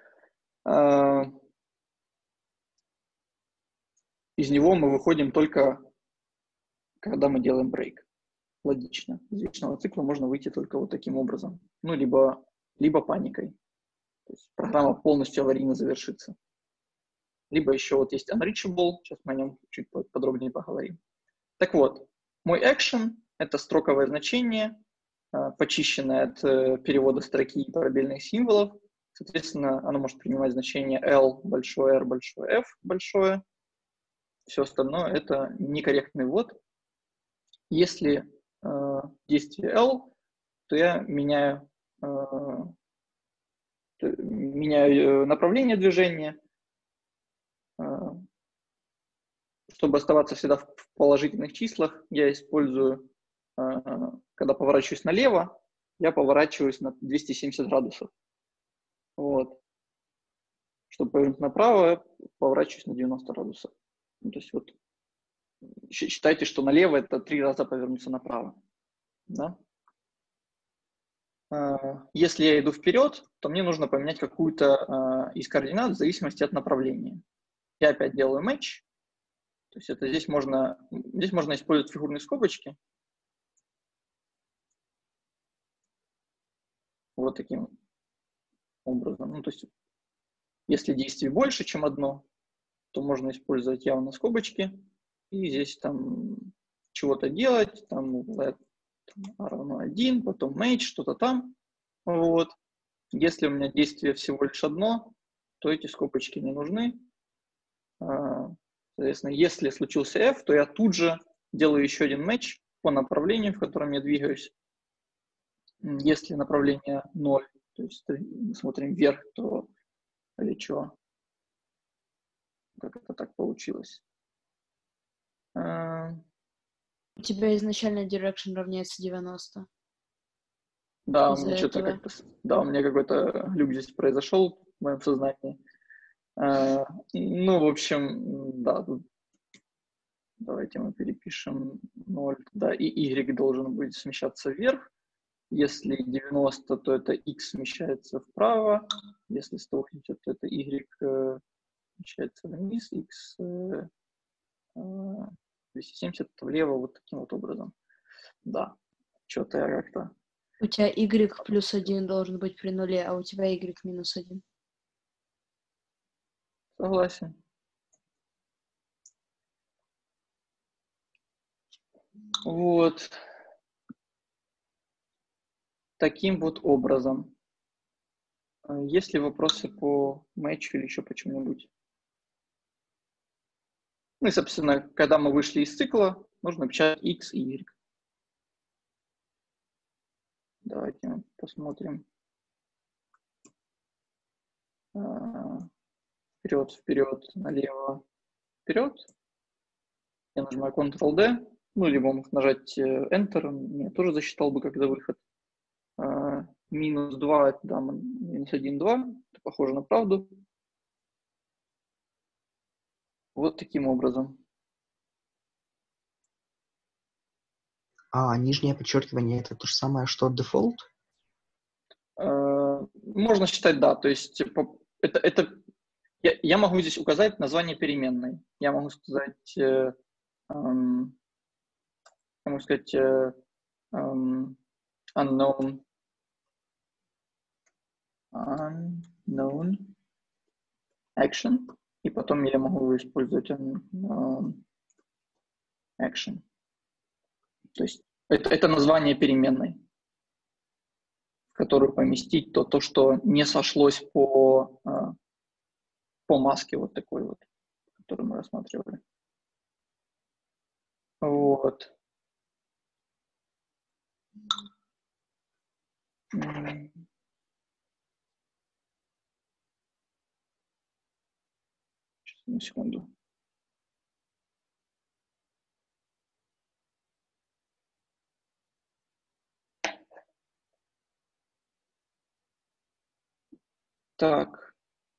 Из него мы выходим только, когда мы делаем break. Логично. Из вечного цикла можно выйти только вот таким образом. Ну, либо паникой. То есть программа полностью аварийно завершится. Либо еще вот есть unreachable, сейчас мы о нем чуть подробнее поговорим. Так вот, мой action — это строковое значение, почищенное от перевода строки и пробельных символов. Соответственно, оно может принимать значение L, большое R, большое F, большое. Все остальное — это некорректный ввод. Если действие L, то я меняю направление движения, чтобы оставаться всегда в положительных числах. Я использую, когда поворачиваюсь налево, я поворачиваюсь на 270 градусов. Вот. Чтобы повернуть направо, я поворачиваюсь на 90 градусов. Ну, то есть вот считайте, что налево это 3 раза повернуться направо. Да? Если я иду вперед, то мне нужно поменять какую-то из координат в зависимости от направления. Я опять делаю match. То есть это здесь можно использовать фигурные скобочки. Вот таким образом. Ну, то есть если действий больше, чем одно, то можно использовать явно скобочки. И здесь там чего-то делать. Там let равно 1, потом match, что-то там. Вот. Если у меня действие всего лишь одно, то эти скобочки не нужны. Соответственно, если случился F, то я тут же делаю еще один матч по направлению, в котором я двигаюсь. Если направление 0, то есть мы смотрим вверх, то или что? Как это так получилось? У тебя изначально direction равняется 90. Да, у меня что-то как-то... Да, у меня какой-то глюк здесь произошел в моем сознании. Ну, в общем, да, тут давайте мы перепишем 0, да, и y должен будет смещаться вверх. Если 90, то это x смещается вправо. Если 180, то это y смещается вниз. X 270 влево вот таким вот образом. Да, что-то я как-то... У тебя y плюс 1 должен быть при нуле, а у тебя y минус 1. Согласен. Вот. Таким вот образом. Есть ли вопросы по матчу или еще почему-нибудь? Ну и, собственно, когда мы вышли из цикла, нужно печатать x и y. Давайте посмотрим. Вперед, вперед, налево, вперед. Я нажимаю Ctrl-D, ну, либо мог нажать Enter, мне тоже засчитал бы как за выход. Минус 2, это, да, минус 1, 2, это похоже на правду. Вот таким образом. А нижнее подчеркивание это то же самое, что default? Можно считать, да, то есть я могу здесь указать название переменной. Я могу сказать, unknown action, и потом я могу использовать unknown action. То есть это название переменной, в которую поместить то, что не сошлось по маске вот такой вот, которую мы рассматривали. Вот. Сейчас, одну секунду. Так.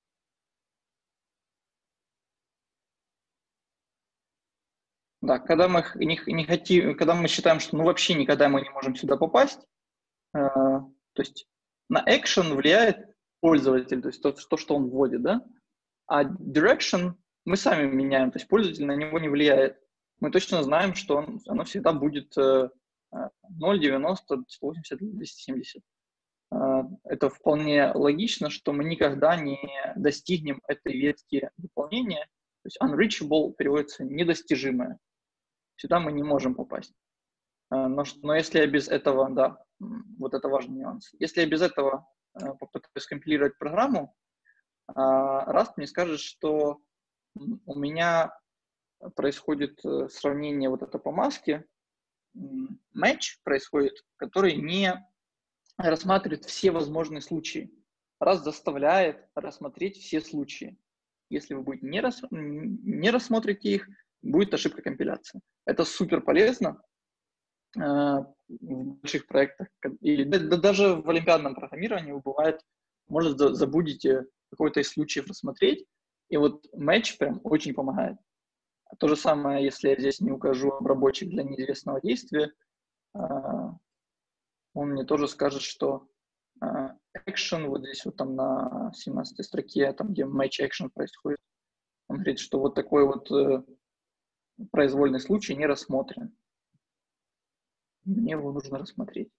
Да, когда мы не хотим, когда мы считаем, что вообще никогда мы не можем сюда попасть, то есть на action влияет пользователь, то есть то, что он вводит, да? А direction мы сами меняем, то есть пользователь на него не влияет. Мы точно знаем, что оно всегда будет 0, 90, 180, 270. Это вполне логично, что мы никогда не достигнем этой ветки выполнения. То есть unreachable переводится недостижимое. Сюда мы не можем попасть. Но если я без этого, да, вот это важный нюанс. Если я без этого попытаюсь компилировать программу, Rust мне скажет, что у меня происходит сравнение вот это по маске, match происходит, который не рассматривает все возможные случаи. Rust заставляет рассмотреть все случаи. Если вы будете не рассмотрите их, будет ошибка компиляции. Это супер полезно в больших проектах. Или даже в олимпиадном программировании вы, бывает, может, забудете какой-то из случаев рассмотреть, и вот match прям очень помогает. То же самое, если я здесь не укажу обработчик для неизвестного действия, он мне тоже скажет, что action, вот здесь вот там на 17 строке, там где match action происходит, он говорит, что вот такой вот произвольный случай не рассмотрен. Мне его нужно рассмотреть.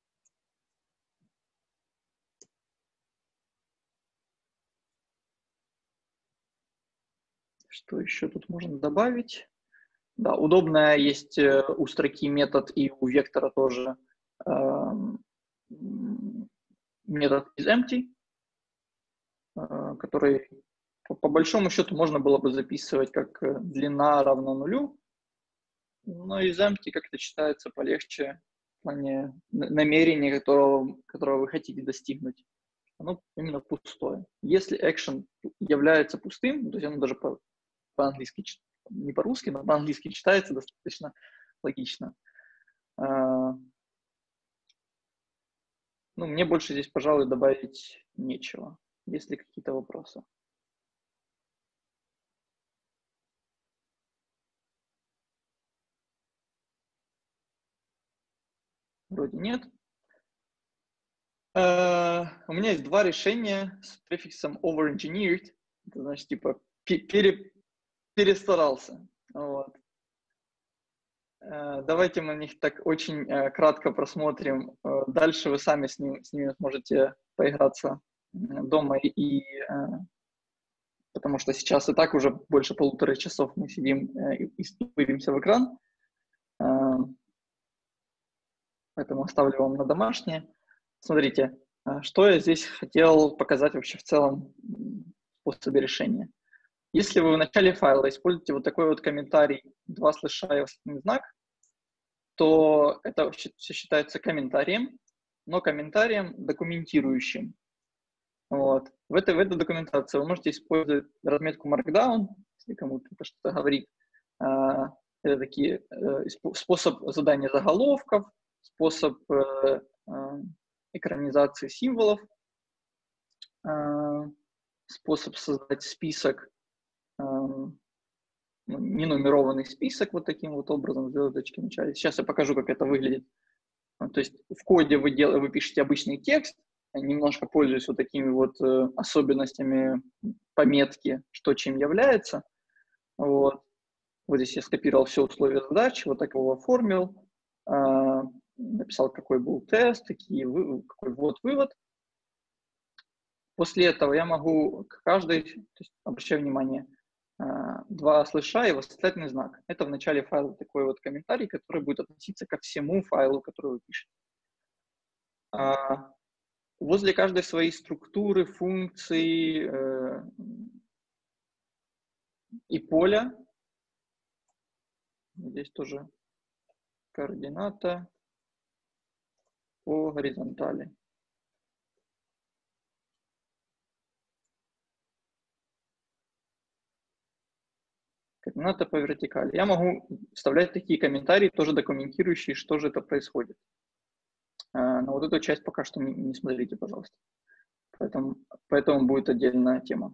Что еще тут можно добавить? Да, удобно есть у строки метод и у вектора тоже метод isEmpty, который по большому счету можно было бы записывать как длина равна нулю, но isEmpty как-то читается полегче в плане намерения, которого вы хотите достигнуть. Оно именно пустое. Если action является пустым, то есть оно даже по-английски, не по-русски, но по-английски читается достаточно логично. Ну, мне больше здесь, пожалуй, добавить нечего. Есть ли какие-то вопросы? Вроде нет. У меня есть два решения с префиксом over-engineered. Это значит, типа, перестарался. Вот. Давайте мы на них так очень кратко просмотрим. Дальше вы сами с ними сможете поиграться дома, потому что сейчас и так уже больше 1,5 часов мы сидим и пылимся в экран. Поэтому оставлю вам на домашнее. Смотрите, что я здесь хотел показать вообще в целом в способе решения. Если вы в начале файла используете вот такой вот комментарий 2 слэша и восклицательный знак, то это все считается комментарием, но комментарием документирующим. Вот. В этой документации вы можете использовать разметку Markdown, если кому-то это что-то говорит. Это такие способ задания заголовков, способ экранизации символов, способ создать список, ненумерованный список вот таким вот образом, звездочки в начале. Сейчас я покажу, как это выглядит. То есть в коде вы пишете обычный текст, немножко пользуюсь вот такими вот особенностями пометки, что чем является. Вот здесь я скопировал все условия задачи, вот так его оформил, написал, какой был тест, какой ввод-вывод. После этого я могу к каждой, то есть, обращаю внимание, 2 слэша и восклицательный знак. Это в начале файла такой вот комментарий, который будет относиться ко всему файлу, который вы пишете. Возле каждой своей структуры, функции и поля, здесь тоже координата по горизонтали. Координата по вертикали. Я могу вставлять такие комментарии, тоже документирующие, что же это происходит. Но вот эту часть пока что не смотрите, пожалуйста. Поэтому будет отдельная тема.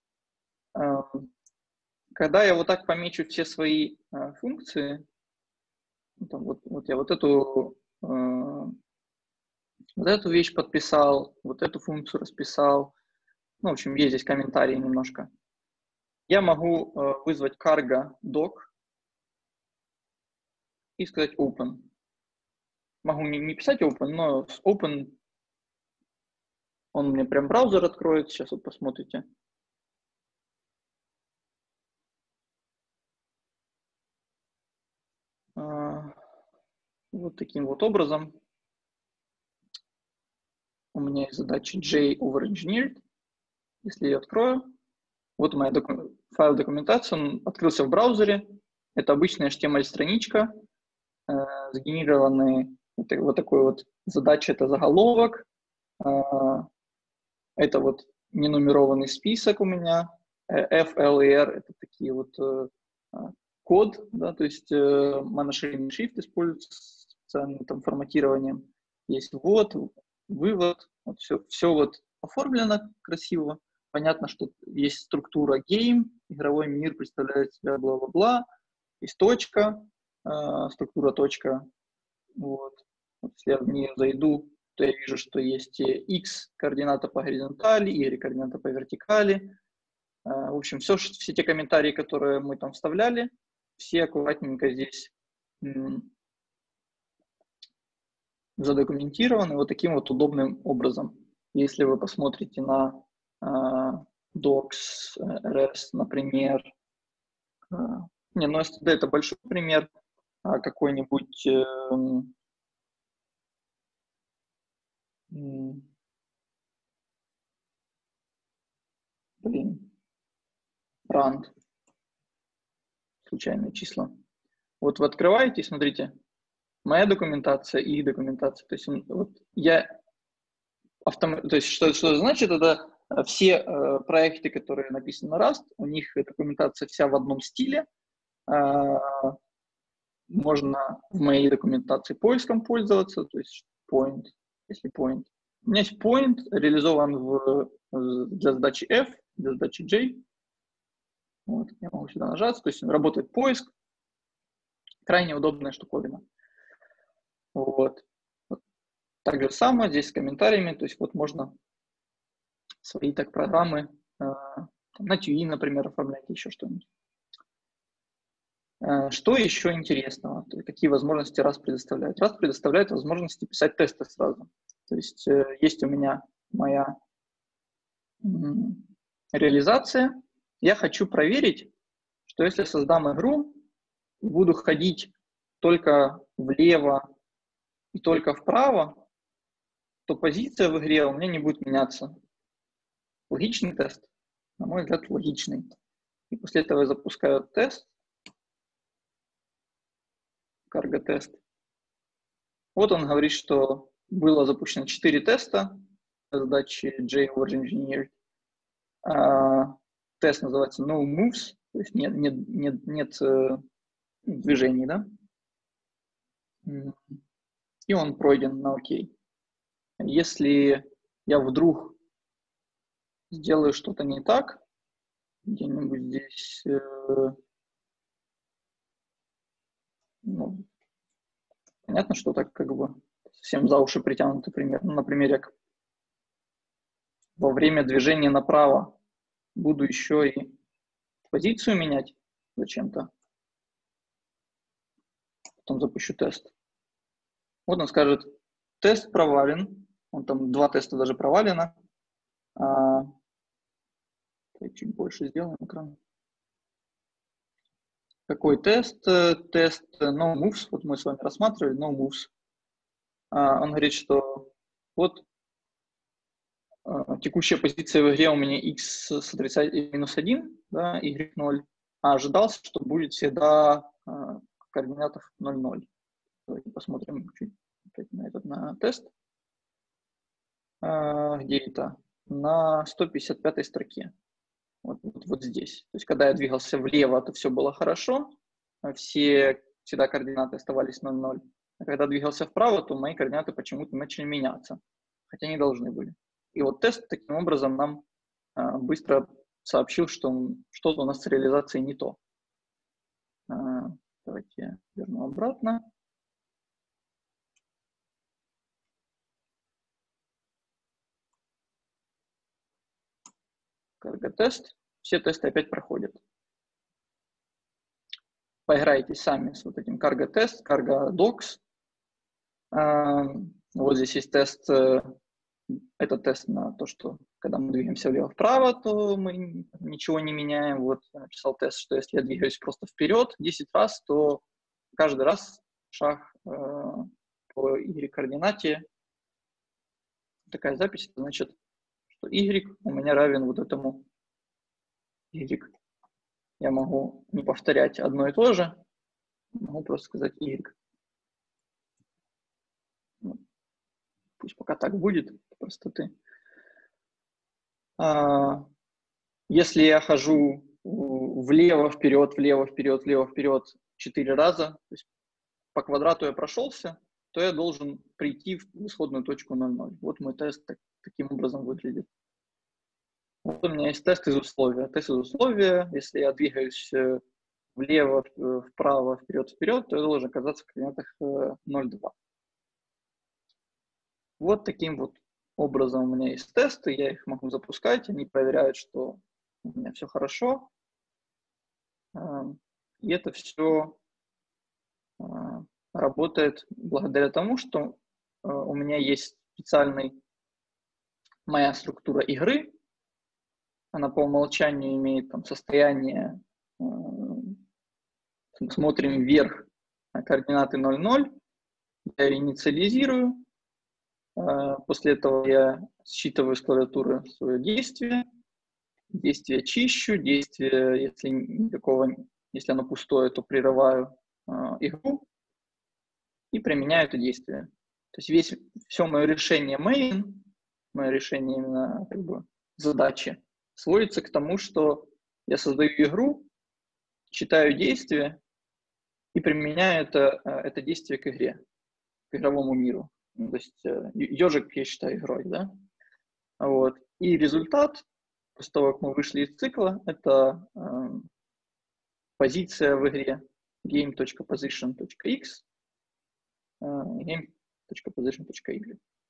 Когда я вот так помечу все свои функции, вот я вот эту вещь подписал, вот эту функцию расписал. Ну, в общем, есть здесь комментарии немножко. Я могу вызвать cargo doc и сказать open. Могу не писать open, но с open он мне прям браузер откроет. Сейчас вот посмотрите. Вот таким вот образом. У меня есть задача J over engineered. Если я открою, вот моя файл документации, он открылся в браузере. Это обычная HTML-страничка, сгенерированная вот такой вот задача, это заголовок. Это вот ненумерованный список у меня. F, L и R это такие вот код, да, то есть моноширинный шрифт используется с специальным там форматированием. Есть ввод, вывод, вот все вот оформлено красиво. Понятно, что есть структура game, игровой мир представляет себя бла-бла-бла. Есть точка, структура точка. Вот. Если я в нее зайду, то я вижу, что есть x координата по горизонтали, y координата по вертикали. В общем, все те комментарии, которые мы там вставляли, все аккуратненько здесь задокументированы вот таким вот удобным образом. Если вы посмотрите на docs, rs, например, STD это большой пример, какой-нибудь rand, случайные числа. Вот вы открываете, смотрите, моя документация и их документация. То есть вот то есть что это значит? Это все проекты, которые написаны на Rust, у них документация вся в одном стиле. Можно в моей документации поиском пользоваться, то есть point, если point. У меня есть point, реализован для задачи F, для задачи J. Вот, я могу сюда нажать, то есть работает поиск. Крайне удобная штуковина. Вот. Так же самое здесь с комментариями, то есть вот можно свои так программы на TUI, например, оформлять, еще что-нибудь. Что еще интересного? Какие возможности RAS предоставляет? RAS предоставляет возможности писать тесты сразу. То есть есть у меня моя реализация. Я хочу проверить, что если создам игру и буду ходить только влево и только вправо, то позиция в игре у меня не будет меняться. Логичный тест? На мой взгляд, логичный. И после этого я запускаю тест, карго-тест. Вот он говорит, что было запущено 4 теста задачи JVorge Engineer. Тест называется No Moves, то есть нет движений, да? И он пройден на ОК. Если я вдруг сделаю что-то не так, где-нибудь здесь, понятно, что так как бы совсем за уши притянутый пример. Ну, например, я во время движения направо буду еще и позицию менять зачем-то. Потом запущу тест. Вот он скажет, тест провален. Он там 2 теста даже провалено. Чуть больше сделаем экран. Какой тест? Тест No Moves. Вот мы с вами рассматривали No Moves. Он говорит, что вот текущая позиция в игре у меня x с отрицательным минус 1, да, y 0, а ожидался, что будет всегда координатов 0, 0. Давайте посмотрим чуть на тест. Где это? На 155 строке. Вот здесь. То есть, когда я двигался влево, то все было хорошо. Всегда координаты оставались 0, 0. А когда двигался вправо, то мои координаты почему-то начали меняться. Хотя не должны были. И вот тест таким образом нам быстро сообщил, что что-то у нас с реализацией не то. Давайте я верну обратно. Карго-тест. Все тесты опять проходят. Поиграйте сами с вот этим карго-тест, карго-докс. Вот здесь есть тест. Это тест на то, что когда мы двигаемся влево-вправо, то мы ничего не меняем. Вот я написал тест, что если я двигаюсь просто вперед 10 раз, то каждый раз шаг по y-координате. Такая запись, значит, что y у меня равен вот этому y. Я могу не повторять одно и то же, могу просто сказать y. Пусть пока так будет, простоты. Если я хожу влево-вперед, влево-вперед, влево-вперед 4 раза, то есть по квадрату я прошелся, то я должен прийти в исходную точку 0,0. Вот мой тест таким образом выглядит. Вот у меня есть тест из условия. Тест из условия, если я двигаюсь влево, вправо, вперед, то я должен оказаться в координатах 0,2. Вот таким вот образом у меня есть тесты, я их могу запускать, они проверяют, что у меня все хорошо. И это все работает благодаря тому, что у меня есть моя структура игры. Она по умолчанию имеет там состояние, смотрим вверх на координаты 0,0, я ее инициализирую, после этого я считываю с клавиатуры свое действие чищу, действие, если оно пустое, то прерываю игру и применяю это действие. То есть все мое решение main, мое решение именно как бы задачи, сводится к тому, что я создаю игру, читаю действие и применяю это действие к игре, к игровому миру. То есть ежик я считаю игрой, да? Вот. И результат, после того, как мы вышли из цикла, это позиция в игре game.position.x, game.position.y.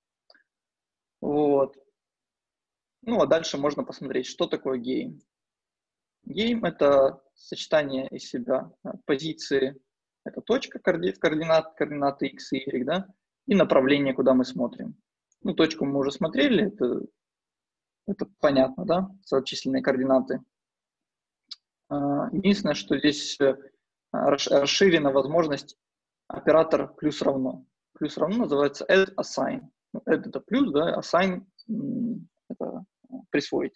Вот. Ну, а дальше можно посмотреть, что такое game. Game — это сочетание из себя позиции, это точка координаты x и y, да, и направление, куда мы смотрим. Ну, точку мы уже смотрели, это понятно, да, соотчисленные координаты. Единственное, что здесь расширена возможность оператор плюс равно. Плюс равно называется add assign. Add это плюс, да, assign это присвоить.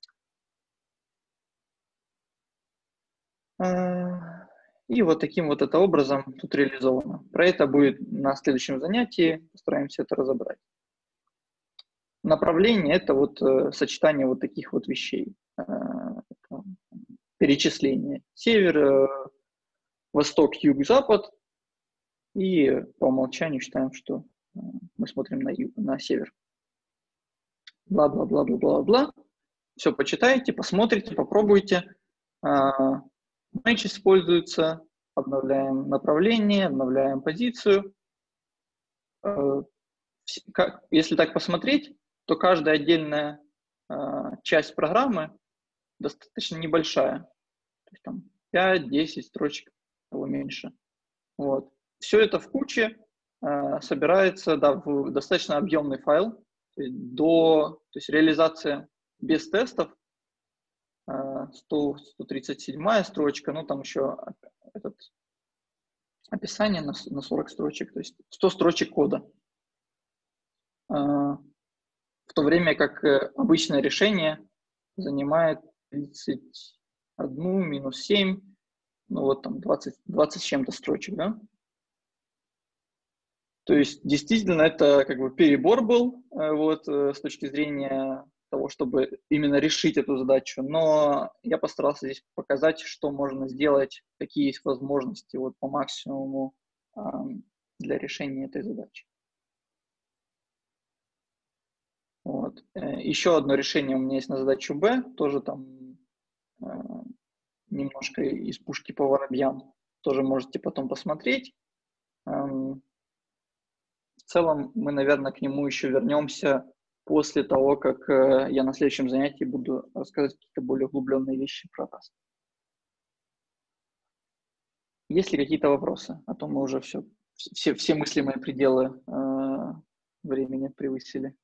И вот таким вот это образом тут реализовано. Про это будет на следующем занятии, постараемся это разобрать. Направление — это вот сочетание вот таких вот вещей. Перечисление. Север, восток, юг, запад. И по умолчанию считаем, что мы смотрим на север. Бла-бла-бла-бла-бла-бла. Все почитайте, посмотрите, попробуйте. Матч используется. Обновляем направление, обновляем позицию. Если так посмотреть, то каждая отдельная часть программы достаточно небольшая. То есть там 5-10 строчек, того меньше. Вот. Все это в куче собирается, да, в достаточно объемный файл. То есть реализация без тестов 137 строчка, ну там еще описание на 40 строчек, то есть 100 строчек кода. В то время как обычное решение занимает 31 минус 7, ну вот там 20 с чем-то строчек, да? То есть действительно это как бы перебор был вот, с точки зрения того, чтобы именно решить эту задачу, но я постарался здесь показать, что можно сделать, какие есть возможности вот по максимуму для решения этой задачи. Вот. Еще одно решение у меня есть на задачу Б, тоже там немножко из пушки по воробьям, тоже можете потом посмотреть. В целом мы, наверное, к нему еще вернемся после того, как я на следующем занятии буду рассказывать какие-то более углубленные вещи про Rust. Есть ли какие-то вопросы? А то мы уже все мыслимые пределы времени превысили.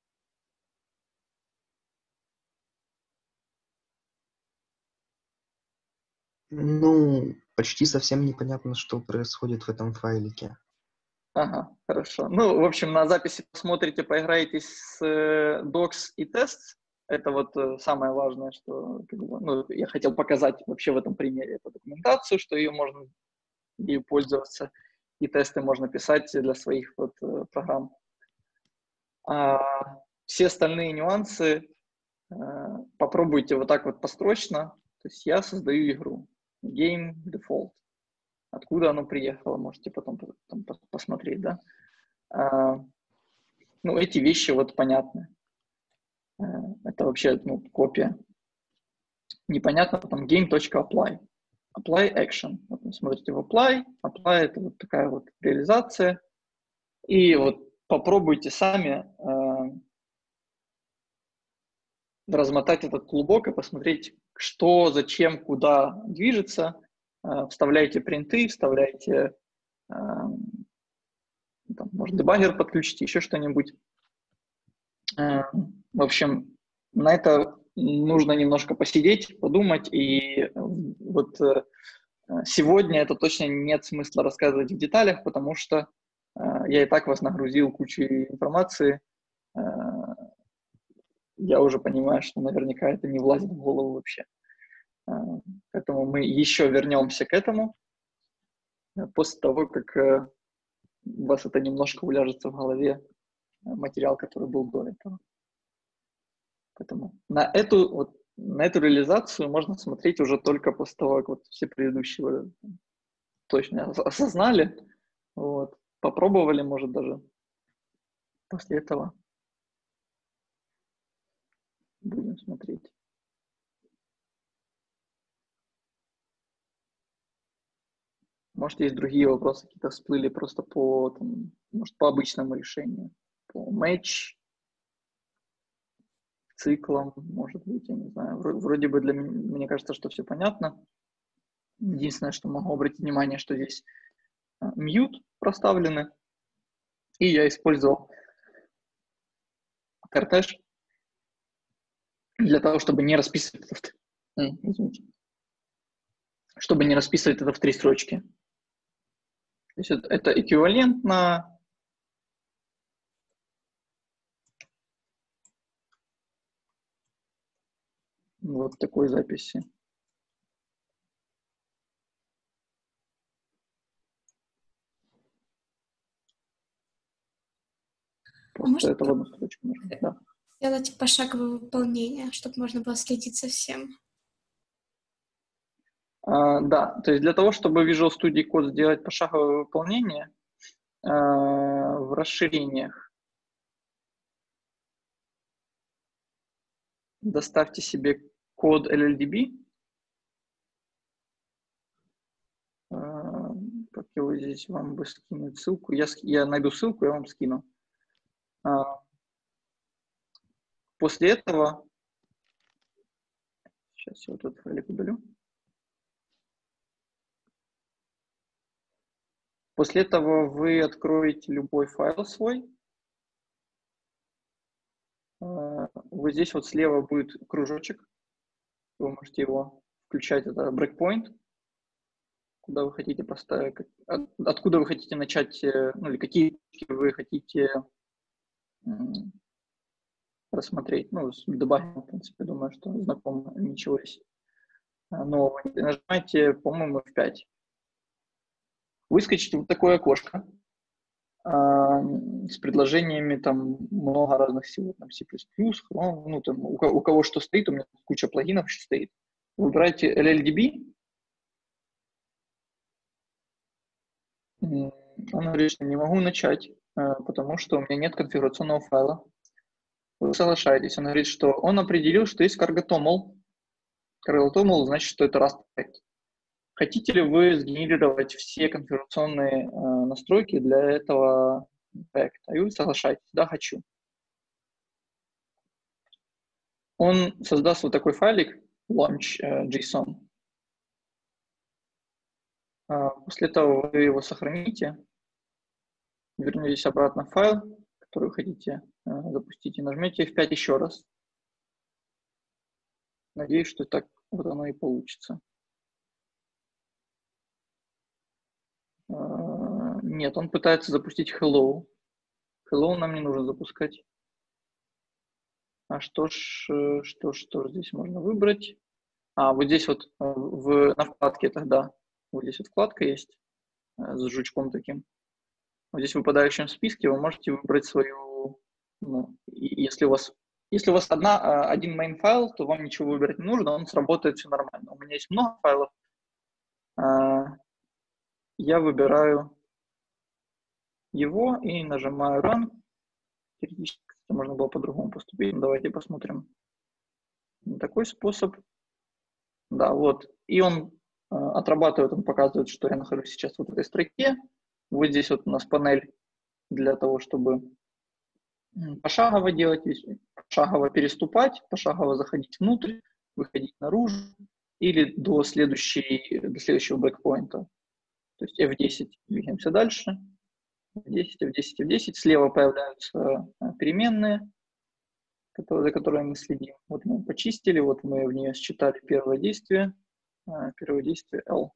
Ну, почти совсем непонятно, что происходит в этом файлике. Ага, хорошо. Ну, в общем, на записи посмотрите, поиграетесь с docs и tests. Это вот самое важное, что ну, я хотел показать вообще в этом примере. Это документацию, что ею можно ею пользоваться, и тесты можно писать для своих вот программ. А все остальные нюансы попробуйте вот так вот построчно. То есть я создаю игру. Game default. Откуда оно приехало, можете потом посмотреть, да. Ну, эти вещи вот понятны. Это вообще копия. Непонятно, потом game.apply. Apply action. Вот вы смотрите в apply. Apply — это вот такая вот реализация. И вот попробуйте сами размотать этот клубок и посмотреть, что, зачем, куда движется. Вставляйте принты, вставляйте, там, может, дебаггер подключите, еще что-нибудь. В общем, на это нужно немножко посидеть, подумать, и вот сегодня это точно нет смысла рассказывать в деталях, потому что я и так вас нагрузил кучей информации. Я уже понимаю, что наверняка это не влазит в голову вообще. Поэтому мы еще вернемся к этому после того, как у вас это немножко уляжется в голове, материал, который был до этого. Поэтому на эту реализацию можно смотреть уже только после того, как вот все предыдущие точно осознали, вот, попробовали, может, даже после этого будем смотреть. Может, есть другие вопросы, какие-то всплыли просто по обычному решению, по match, циклам, может быть, я не знаю. Вроде бы мне кажется, что все понятно. Единственное, что могу обратить внимание, что здесь mute проставлены, и я использовал кортеж для того, чтобы не расписывать чтобы не расписывать это в 3 строчки. То есть это эквивалентно вот такой записи. Просто это в одну строчку можно. Да. Сделать пошаговое выполнение, чтобы можно было следить за всем. Да, то есть для того, чтобы Visual Studio Code сделать пошаговое выполнение, в расширениях доставьте себе код LLDB. Как его здесь вам бы скинуть ссылку? Я найду ссылку, я вам скину. После этого, сейчас я вот этот файлик удалю. После этого вы откроете любой файл свой. Вот здесь вот слева будет кружочек. Вы можете его включать, это breakpoint, куда вы хотите поставить, откуда вы хотите начать, ну или какие точки вы хотите рассмотреть. Ну, с дебаггингом, в принципе, думаю, что знакомо, ничего есть нового. Нажимаете, по-моему, F5. Выскочит вот такое окошко с предложениями, там много разных всего, там C++, Chrome, ну там у кого что стоит, у меня куча плагинов еще стоит. Выбираете LLDB. Он говорит, что не могу начать, потому что у меня нет конфигурационного файла. Вы соглашаетесь. Он говорит, что он определил, что есть cargo.toml. Cargo.toml значит, что это Rust проект. Хотите ли вы сгенерировать все конфигурационные настройки для этого проекта? И вы соглашаетесь. Да, хочу. Он создаст вот такой файлик launch.json. После этого вы его сохраните, вернетесь обратно в файл, который вы хотите запустить, и нажмете F5 еще раз. Надеюсь, что так вот оно и получится. Нет, он пытается запустить hello. Hello нам не нужно запускать. А что ж здесь можно выбрать? Вот здесь вот на вкладке тогда, вот здесь вот вкладка есть с жучком таким. Вот здесь в выпадающем списке вы можете выбрать свою, ну, если у вас один main файл, то вам ничего выбирать не нужно, он сработает, все нормально. У меня есть много файлов. Я выбираю его и нажимаю Run. Теоретически можно было по-другому поступить. Давайте посмотрим. Такой способ. Да, вот. И он отрабатывает, он показывает, что я нахожусь сейчас вот в этой строке. Вот здесь вот у нас панель для того, чтобы пошагово делать, пошагово переступать, пошагово заходить внутрь, выходить наружу или до следующего брейкпоинта. То есть F10 двигаемся дальше. F10, F10, F10. Слева появляются переменные, за которыми мы следим. Вот мы почистили, вот мы в нее считали первое действие L.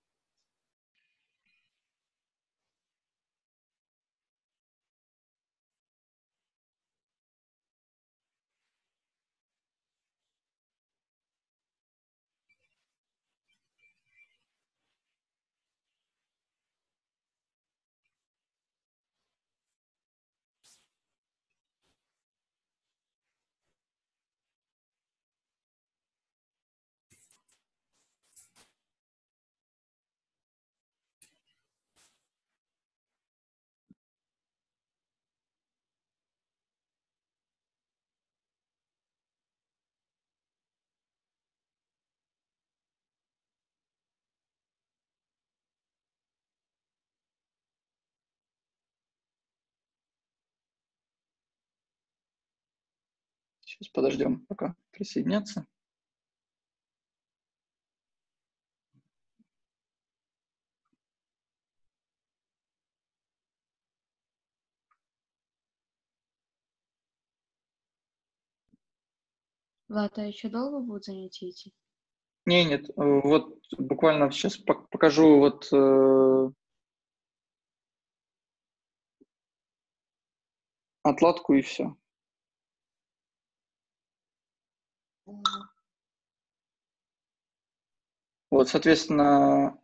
Сейчас подождем, пока присоединятся. Влад, а еще долго будут занятия идти? Нет, вот буквально сейчас покажу вот отладку и все. Вот, соответственно,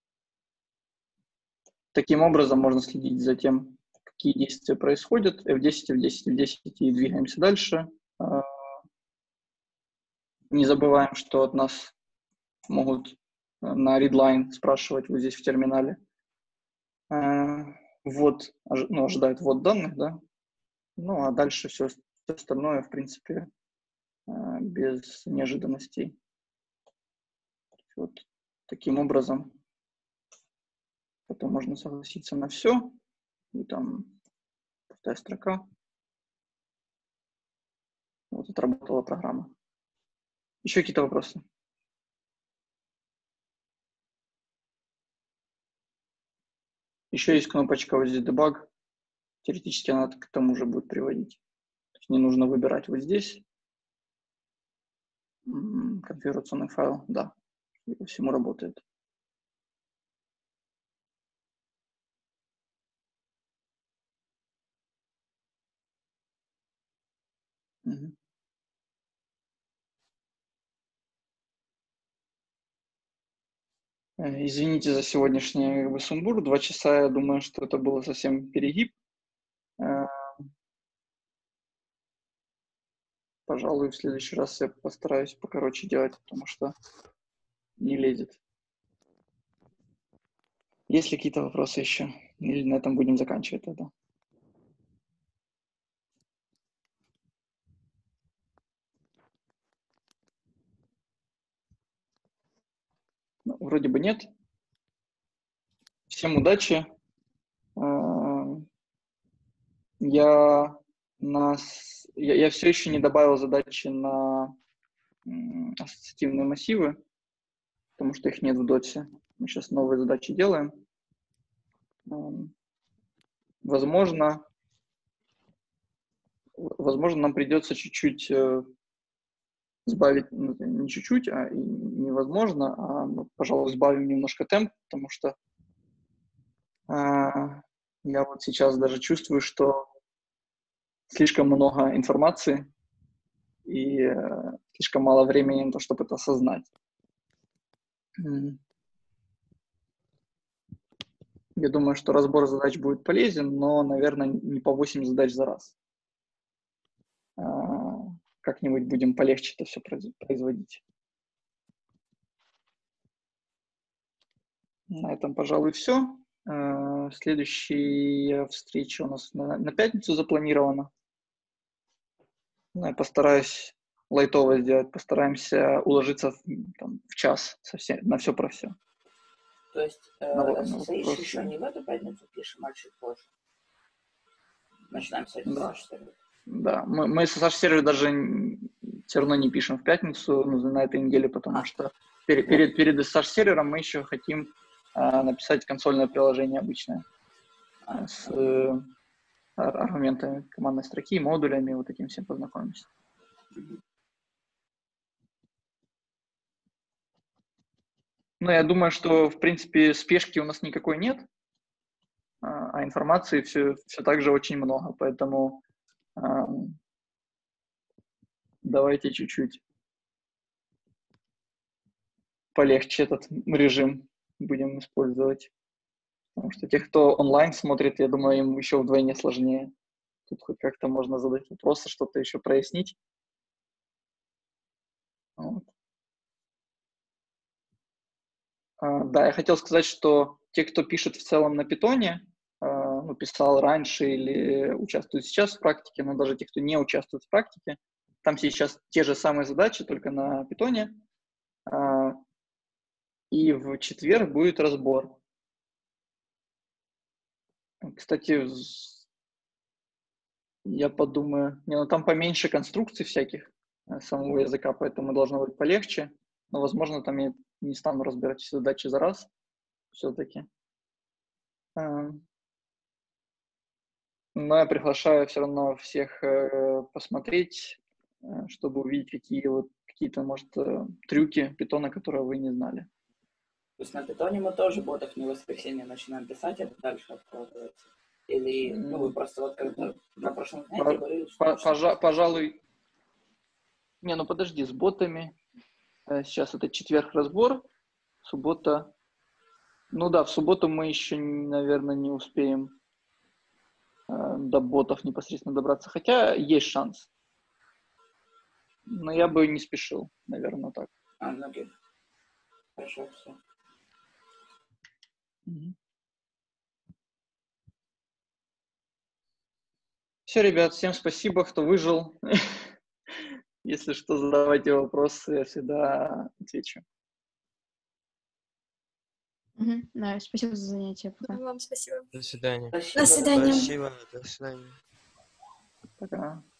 таким образом можно следить за тем, какие действия происходят. F10, F10, F10 и двигаемся дальше. Не забываем, что от нас могут на readline спрашивать вот здесь в терминале. Вот, ну, ожидает ввод данных, да. Ну, а дальше все остальное, в принципе, без неожиданностей. Вот таким образом потом можно согласиться на все. И там пустая строка. Вот отработала программа. Еще какие-то вопросы? Еще есть кнопочка вот здесь debug. Теоретически она к тому же будет приводить. То есть не нужно выбирать вот здесь конфигурационный файл. Да, по всему работает. Угу. Извините за сегодняшний сумбур. 2 часа, я думаю, что это было совсем перегиб. Пожалуй, в следующий раз я постараюсь покороче делать, потому что не лезет. Есть ли какие-то вопросы еще? Или на этом будем заканчивать тогда? Ну, вроде бы нет. Всем удачи. Я все еще не добавил задачи на ассоциативные массивы, потому что их нет в доте. Мы сейчас новые задачи делаем. Возможно, нам придется чуть-чуть сбавить, ну, не чуть-чуть, а невозможно, а мы, пожалуй, сбавим немножко темп, потому что я вот сейчас даже чувствую, что слишком много информации и слишком мало времени на то, чтобы это осознать. Я думаю, что разбор задач будет полезен, но, наверное, не по 8 задач за раз. Как-нибудь будем полегче это все производить. На этом, пожалуй, все. Следующая встреча у нас на пятницу запланирована. Я постараюсь лайтово сделать, постараемся уложиться в час на все про все. То есть SSH еще не в эту пятницу пишем, а чуть позже. Начинаем с SSH-сервера. Да, мы SSH-сервер даже все равно не пишем в пятницу на этой неделе, потому что перед SSH-сервером мы еще хотим написать консольное приложение обычное с аргументами командной строки, модулями, вот таким всем познакомимся. Ну, я думаю, что, в принципе, спешки у нас никакой нет, а информации все так же очень много, поэтому давайте чуть-чуть полегче этот режим будем использовать. Потому что те, кто онлайн смотрит, я думаю, им еще вдвойне сложнее. Тут хоть как-то можно задать вопросы, что-то еще прояснить. Вот. Да, я хотел сказать, что те, кто пишет в целом на питоне, писал раньше или участвует сейчас в практике, но даже те, кто не участвует в практике, там сейчас те же самые задачи, только на питоне. И в четверг будет разбор. Кстати, Я подумаю. Не, ну там поменьше конструкций всяких самого языка, поэтому должно быть полегче. Но, возможно, там я не стану разбирать все задачи за раз все-таки. Но я приглашаю все равно всех посмотреть, чтобы увидеть какие-то, может, трюки питона, которые вы не знали. То есть на питоне мы тоже ботов не в воскресенье начинаем писать, а дальше откладывается? Или, ну, вы просто вот когда на прошлом занятии говорили, что... Пожалуй... Не, ну подожди, с ботами. Сейчас это четверг разбор, суббота... Ну да, в субботу мы еще, наверное, не успеем до ботов непосредственно добраться. Хотя есть шанс. Но я бы не спешил, наверное, так. Ну окей. Хорошо, все. Все, ребят, всем спасибо, кто выжил. Если что, задавайте вопросы, я всегда отвечу. Да, спасибо за занятие. Пока. Вам спасибо. До свидания. Спасибо. До свидания. Спасибо, до свидания. Пока.